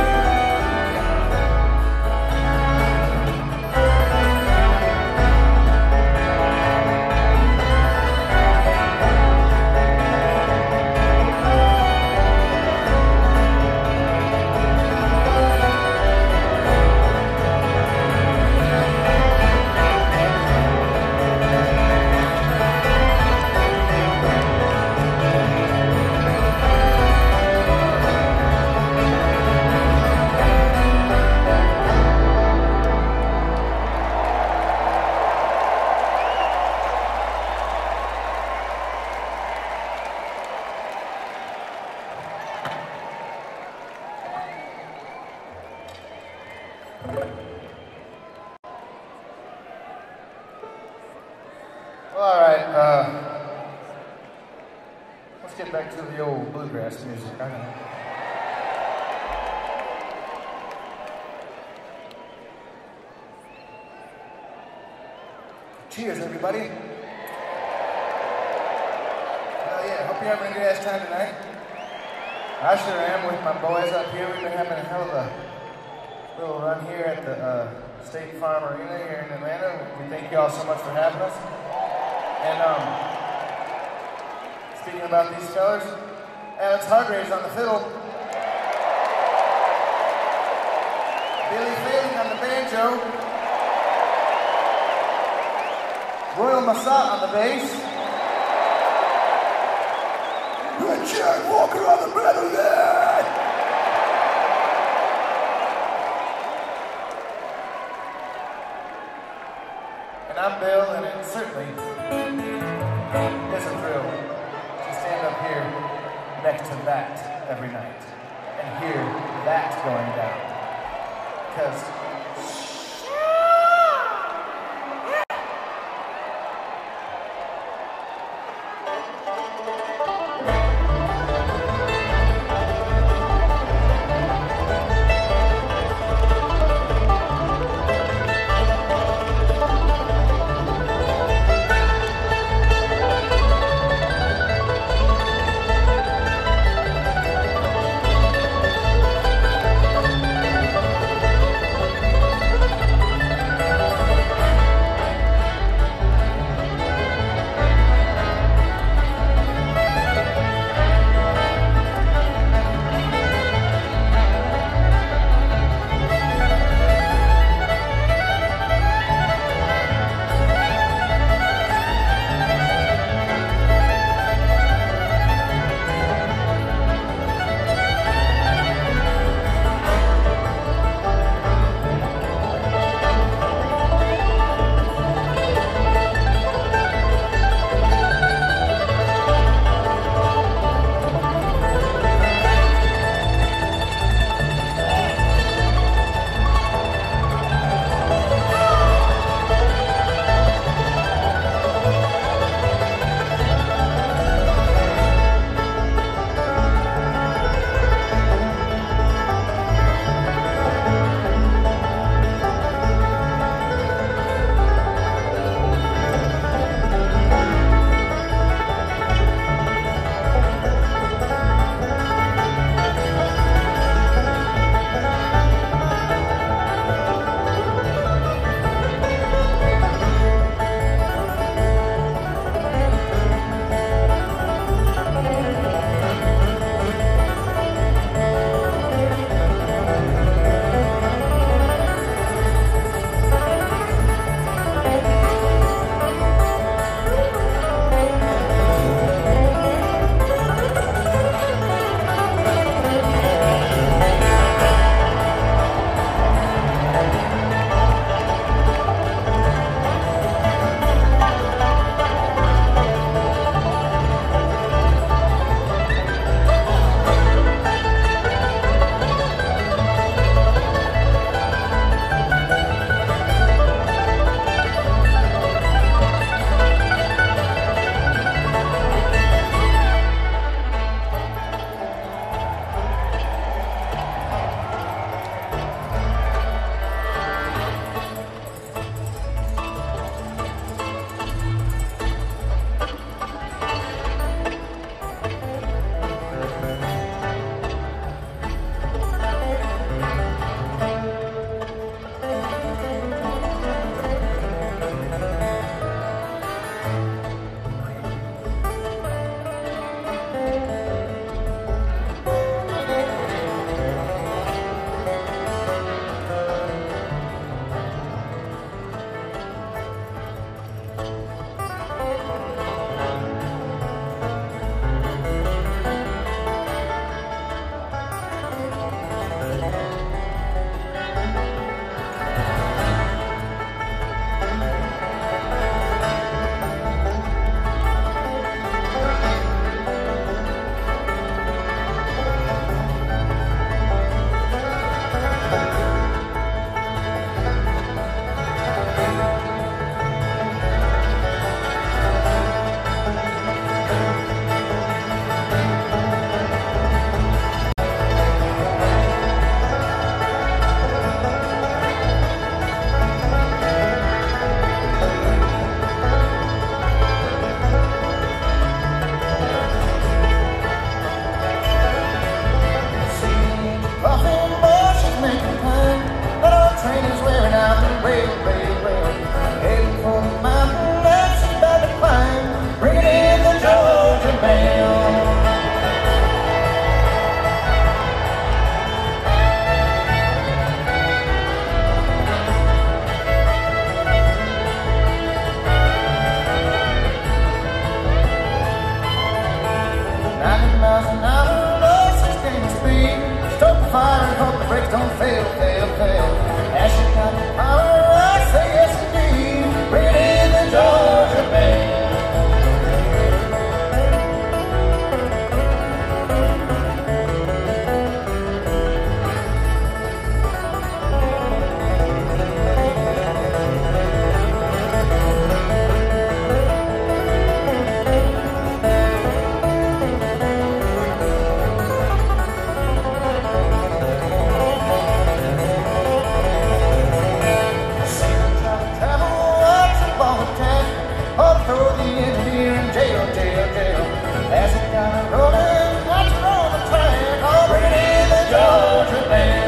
All right, uh, let's get back to the old bluegrass music. I know. Cheers, everybody. Oh yeah, hope you're having a good ass time tonight. I sure am with my boys up here. We've been having a hell of a little run here at the uh, State Farm Arena here in Atlanta. We thank you all so much for having us. And um, speaking about these fellas, Alex Hargraves on the fiddle, Billy Failing on the banjo, Royal Massat on the bass, and Jack Walker on the mandolin. And I'm Bill, and it certainly it's a thrill to stand up here next to that every night and hear that going down. Because I'll throw the engineer in jail, jail, jail. As it got rolling, watch it on the track, I'll bring it in the Georgia band.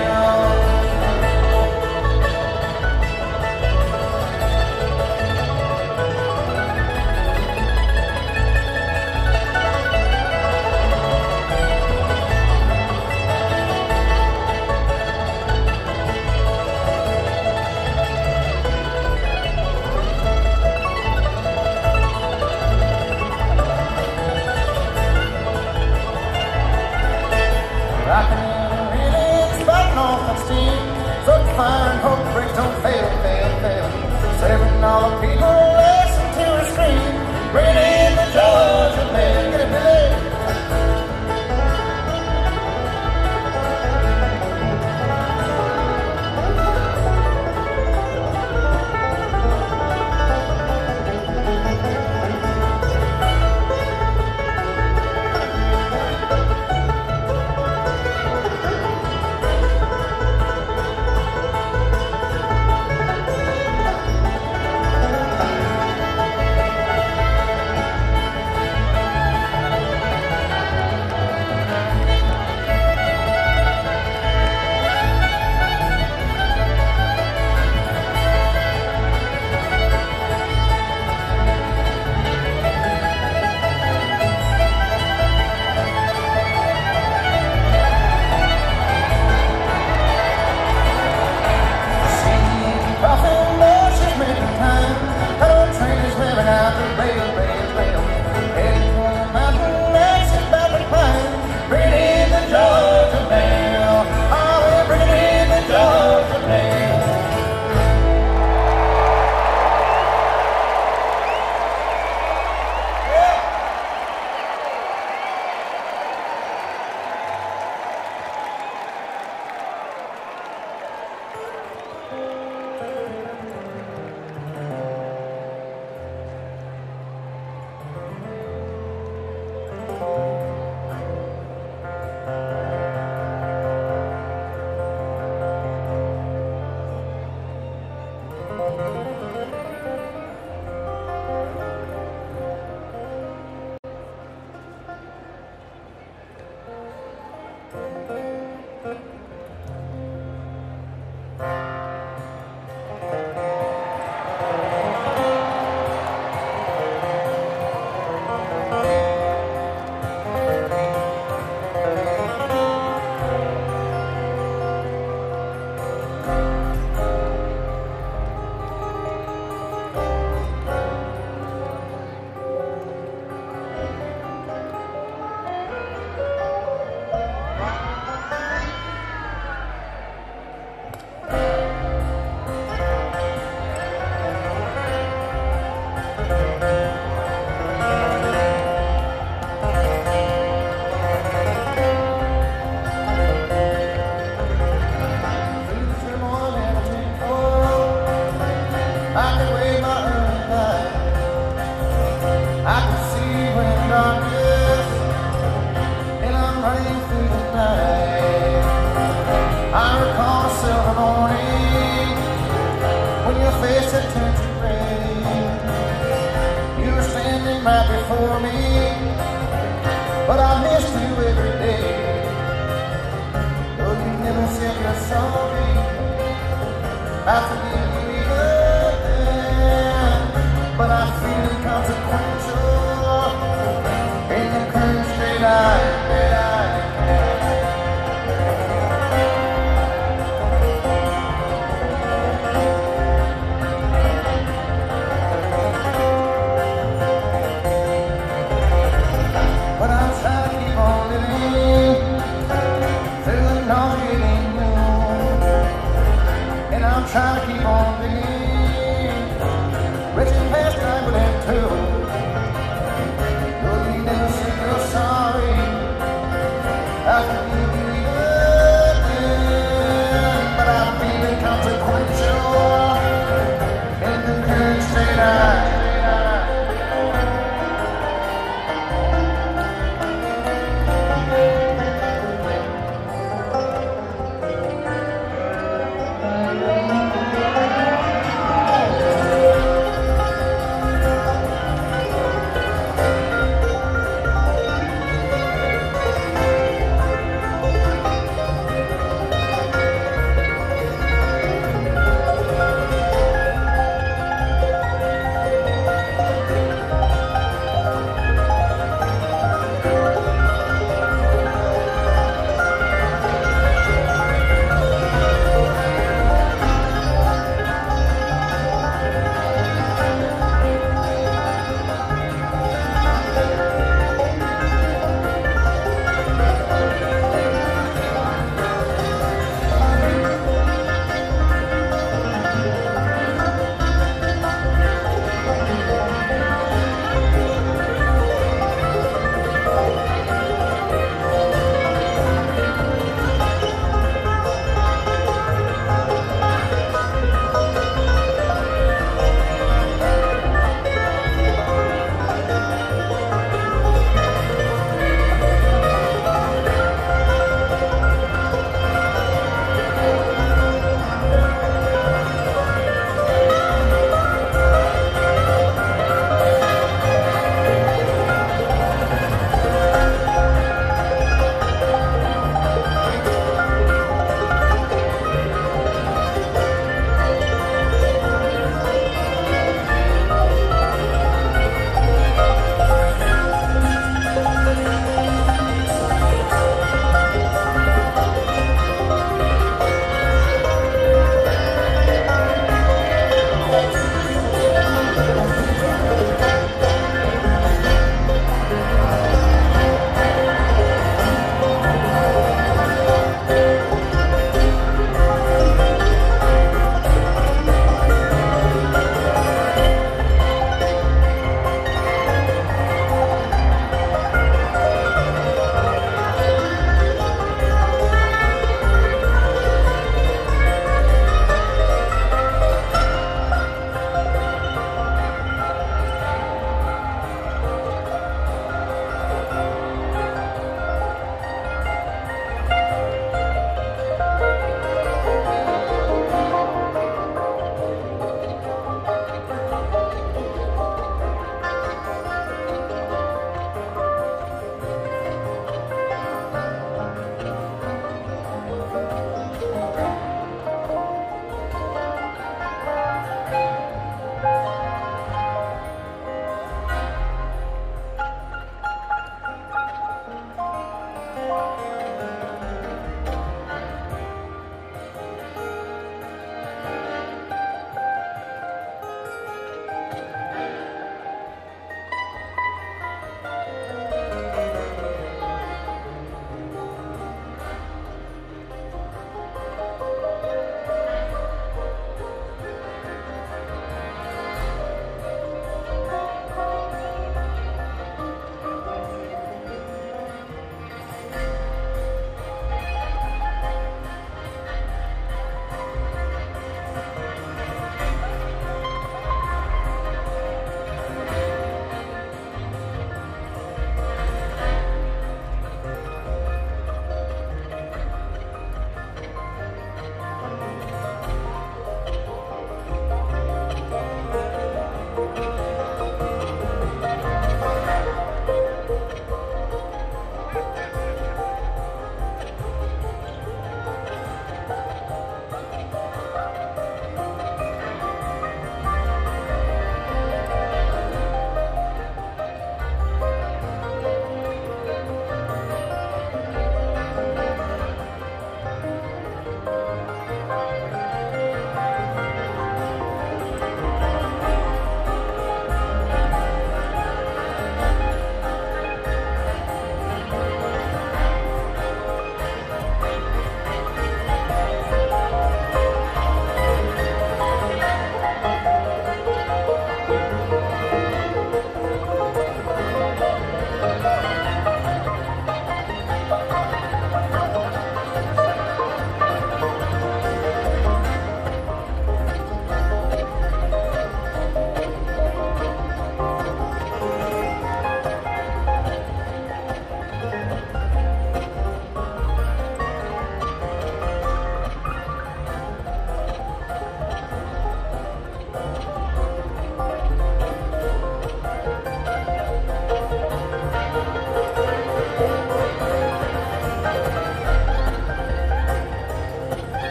Fire and hope brakes don't fail, fail, fail. Serving all the people, listen to her scream. Bring in the Georgia band, get it, Billy. Trying to keep on being rich and past time within two.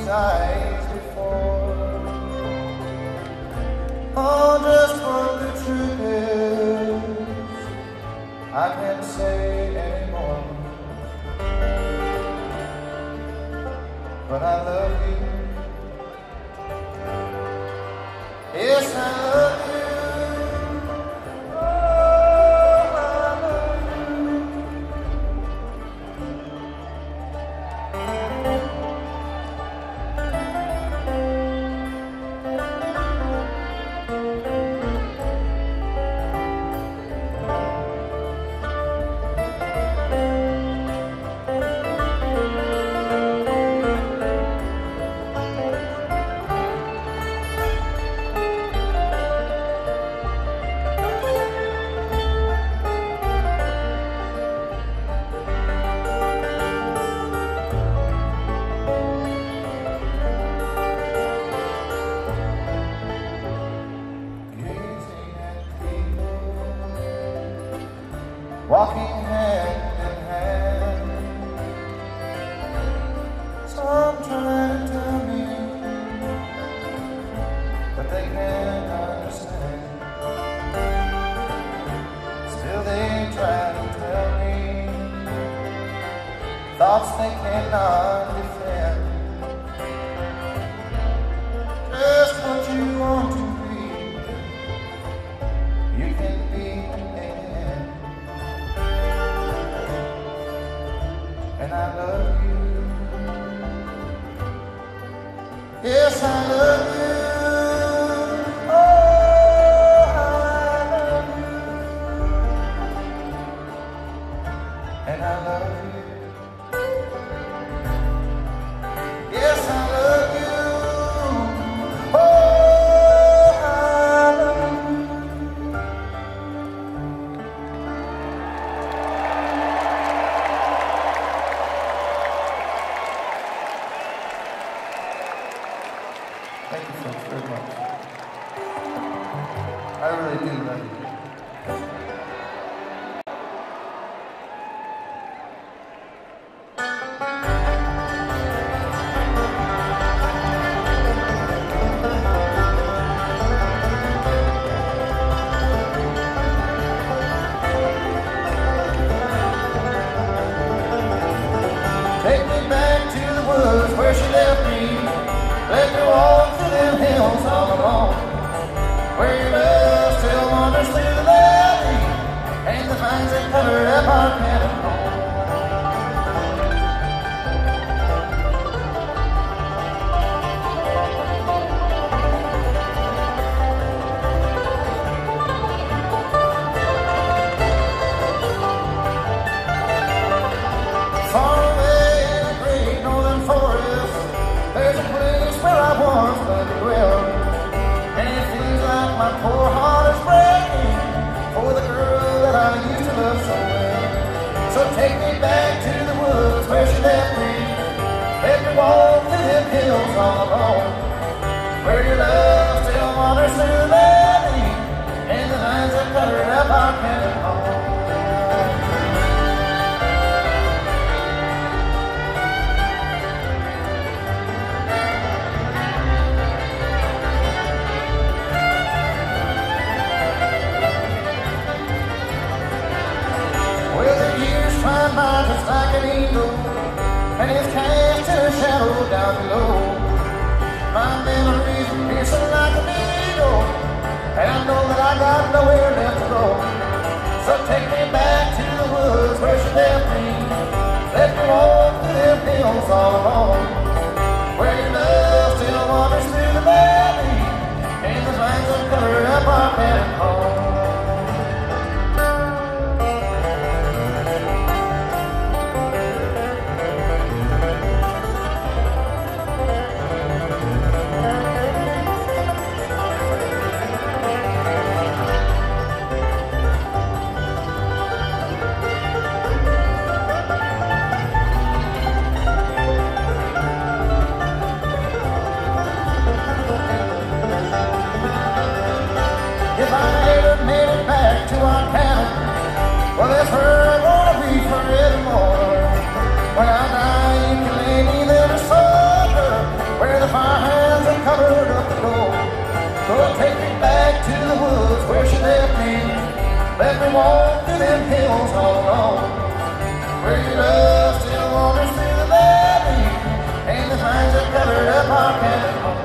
these eyes before. Oh, just what the truth is, I can't say anymore. But I love you. Yes, I love you. Walking hand in hand, some trying to tell me, but they can't understand. Still they try to tell me thoughts they cannot defend. Just what you want to be, you can be again. And I love you. Yes, I love you. Oh, I love you. And I love you. Yes, I love you. Oh, I love you. Thank you folks very much. I really do love you. Take me back to the woods where she left me. Let me walk through them hills all alone, where your love still wanders through the valley, and the vines that cover up our cabin home. Far away in the great northern forest, there's a place where I once loved to dwell, and it feels like my poor heart is breaking for the girl that I used to love so well. So take me back to the woods where she left me. Let me walk through them hills all alone, where your love still wanders through the valley, and the vines that cover up our cabin home. Flying by just like an eagle, and it's cast in a shadow down below. My memories are piercing like a needle, and I know that I got nowhere left to go. So take me back to the woods where she left me. Let me walk through them hills all alone, where your love still wanders through the valley, and the vines that cover up our cabin home. walk through them hills all alone, where your love still wanders through the valley, and the pines have covered up our cabin home.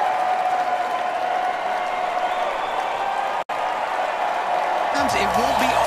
It won't be